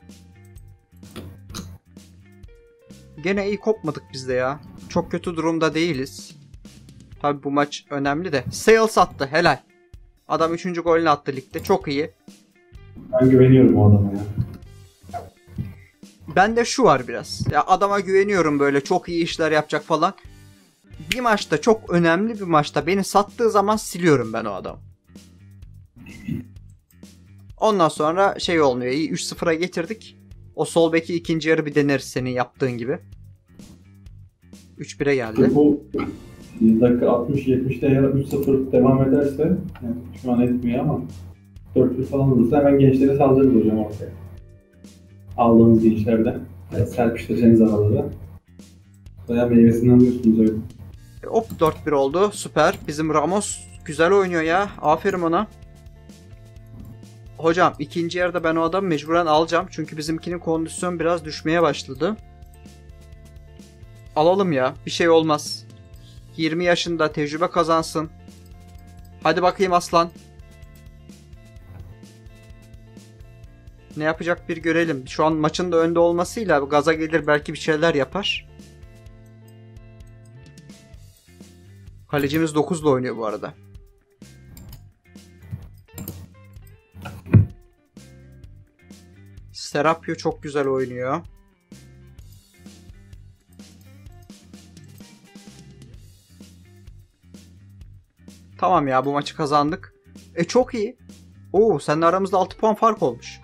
Gene iyi kopmadık biz de ya. Çok kötü durumda değiliz. Tabi bu maç önemli de. Sales attı, helal. Adam üçüncü golünü attı ligde, çok iyi. Ben güveniyorum o adama ya. Bende şu var biraz. Ya adama güveniyorum, böyle çok iyi işler yapacak falan. Bir maçta, çok önemli bir maçta beni sattığı zaman siliyorum ben o adamı. Ondan sonra şey olmuyor. İyi, üç sıfıra getirdik. O sol beki ikinci yarı bir deneriz senin yaptığın gibi. üç bire geldi. Bu dakika altmış yetmişte eğer üç sıfır devam ederse, yani şu an etmiyor ama dört yüz falan olursa hemen gençleri saldırırız hocam ortaya. Aldığınız gençlerden. Yani serpiştireceğiniz aralara. Bayağı meyvesini alıyorsunuz öyle. Hop, dört bir oldu. Süper. Bizim Ramos güzel oynuyor ya. Aferin ona. Hocam ikinci yarıda ben o adamı mecburen alacağım. Çünkü bizimkinin kondisyon biraz düşmeye başladı. Alalım ya. Bir şey olmaz. yirmi yaşında, tecrübe kazansın. Hadi bakayım aslan. Ne yapacak bir görelim. Şu an maçın da önde olmasıyla gaza gelir, belki bir şeyler yapar. Kalecimiz dokuzla oynuyor bu arada. Serapio çok güzel oynuyor. Tamam ya, bu maçı kazandık. E çok iyi. Oo, seninle aramızda altı puan fark olmuş.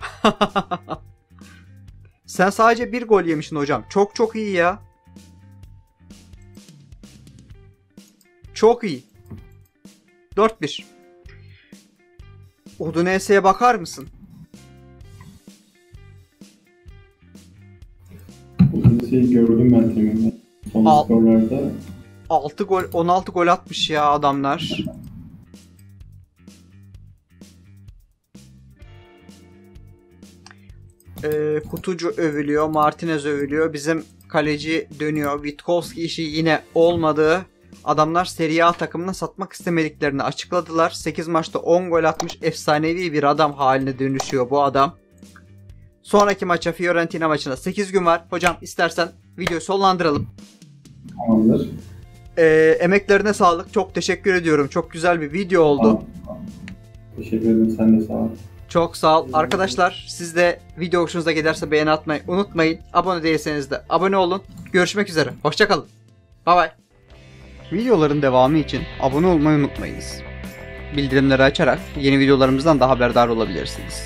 Sen sadece bir gol yemişsin hocam. Çok çok iyi ya. Çok iyi. dört bir. Udinese'ye bakar mısın? Bu şeyi gördüm ben tamamen. Son Al. skorlarda. altı gol, on altı gol atmış ya adamlar. Ee, Kutucu övülüyor, Martinez övülüyor. Bizim kaleci dönüyor. Witkowski işi yine olmadı. Adamlar Serie A takımına satmak istemediklerini açıkladılar. sekiz maçta on gol atmış, efsanevi bir adam haline dönüşüyor bu adam. Sonraki maça, Fiorentina maçına sekiz gün var. Hocam istersen videoyu sonlandıralım. Tamamdır. Ee, emeklerine sağlık. Çok teşekkür ediyorum. Çok güzel bir video oldu. Tamam. Teşekkür ederim. Sen de sağ ol. Çok sağ ol. Arkadaşlar, siz de video hoşunuza giderse beğeni atmayı unutmayın. Abone değilseniz de abone olun. Görüşmek üzere. Hoşçakalın. Bay bay. Videoların devamı için abone olmayı unutmayınız. Bildirimleri açarak yeni videolarımızdan da haberdar olabilirsiniz.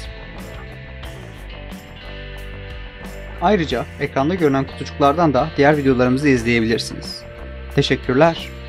Ayrıca ekranda görünen kutucuklardan da diğer videolarımızı izleyebilirsiniz. Teşekkürler.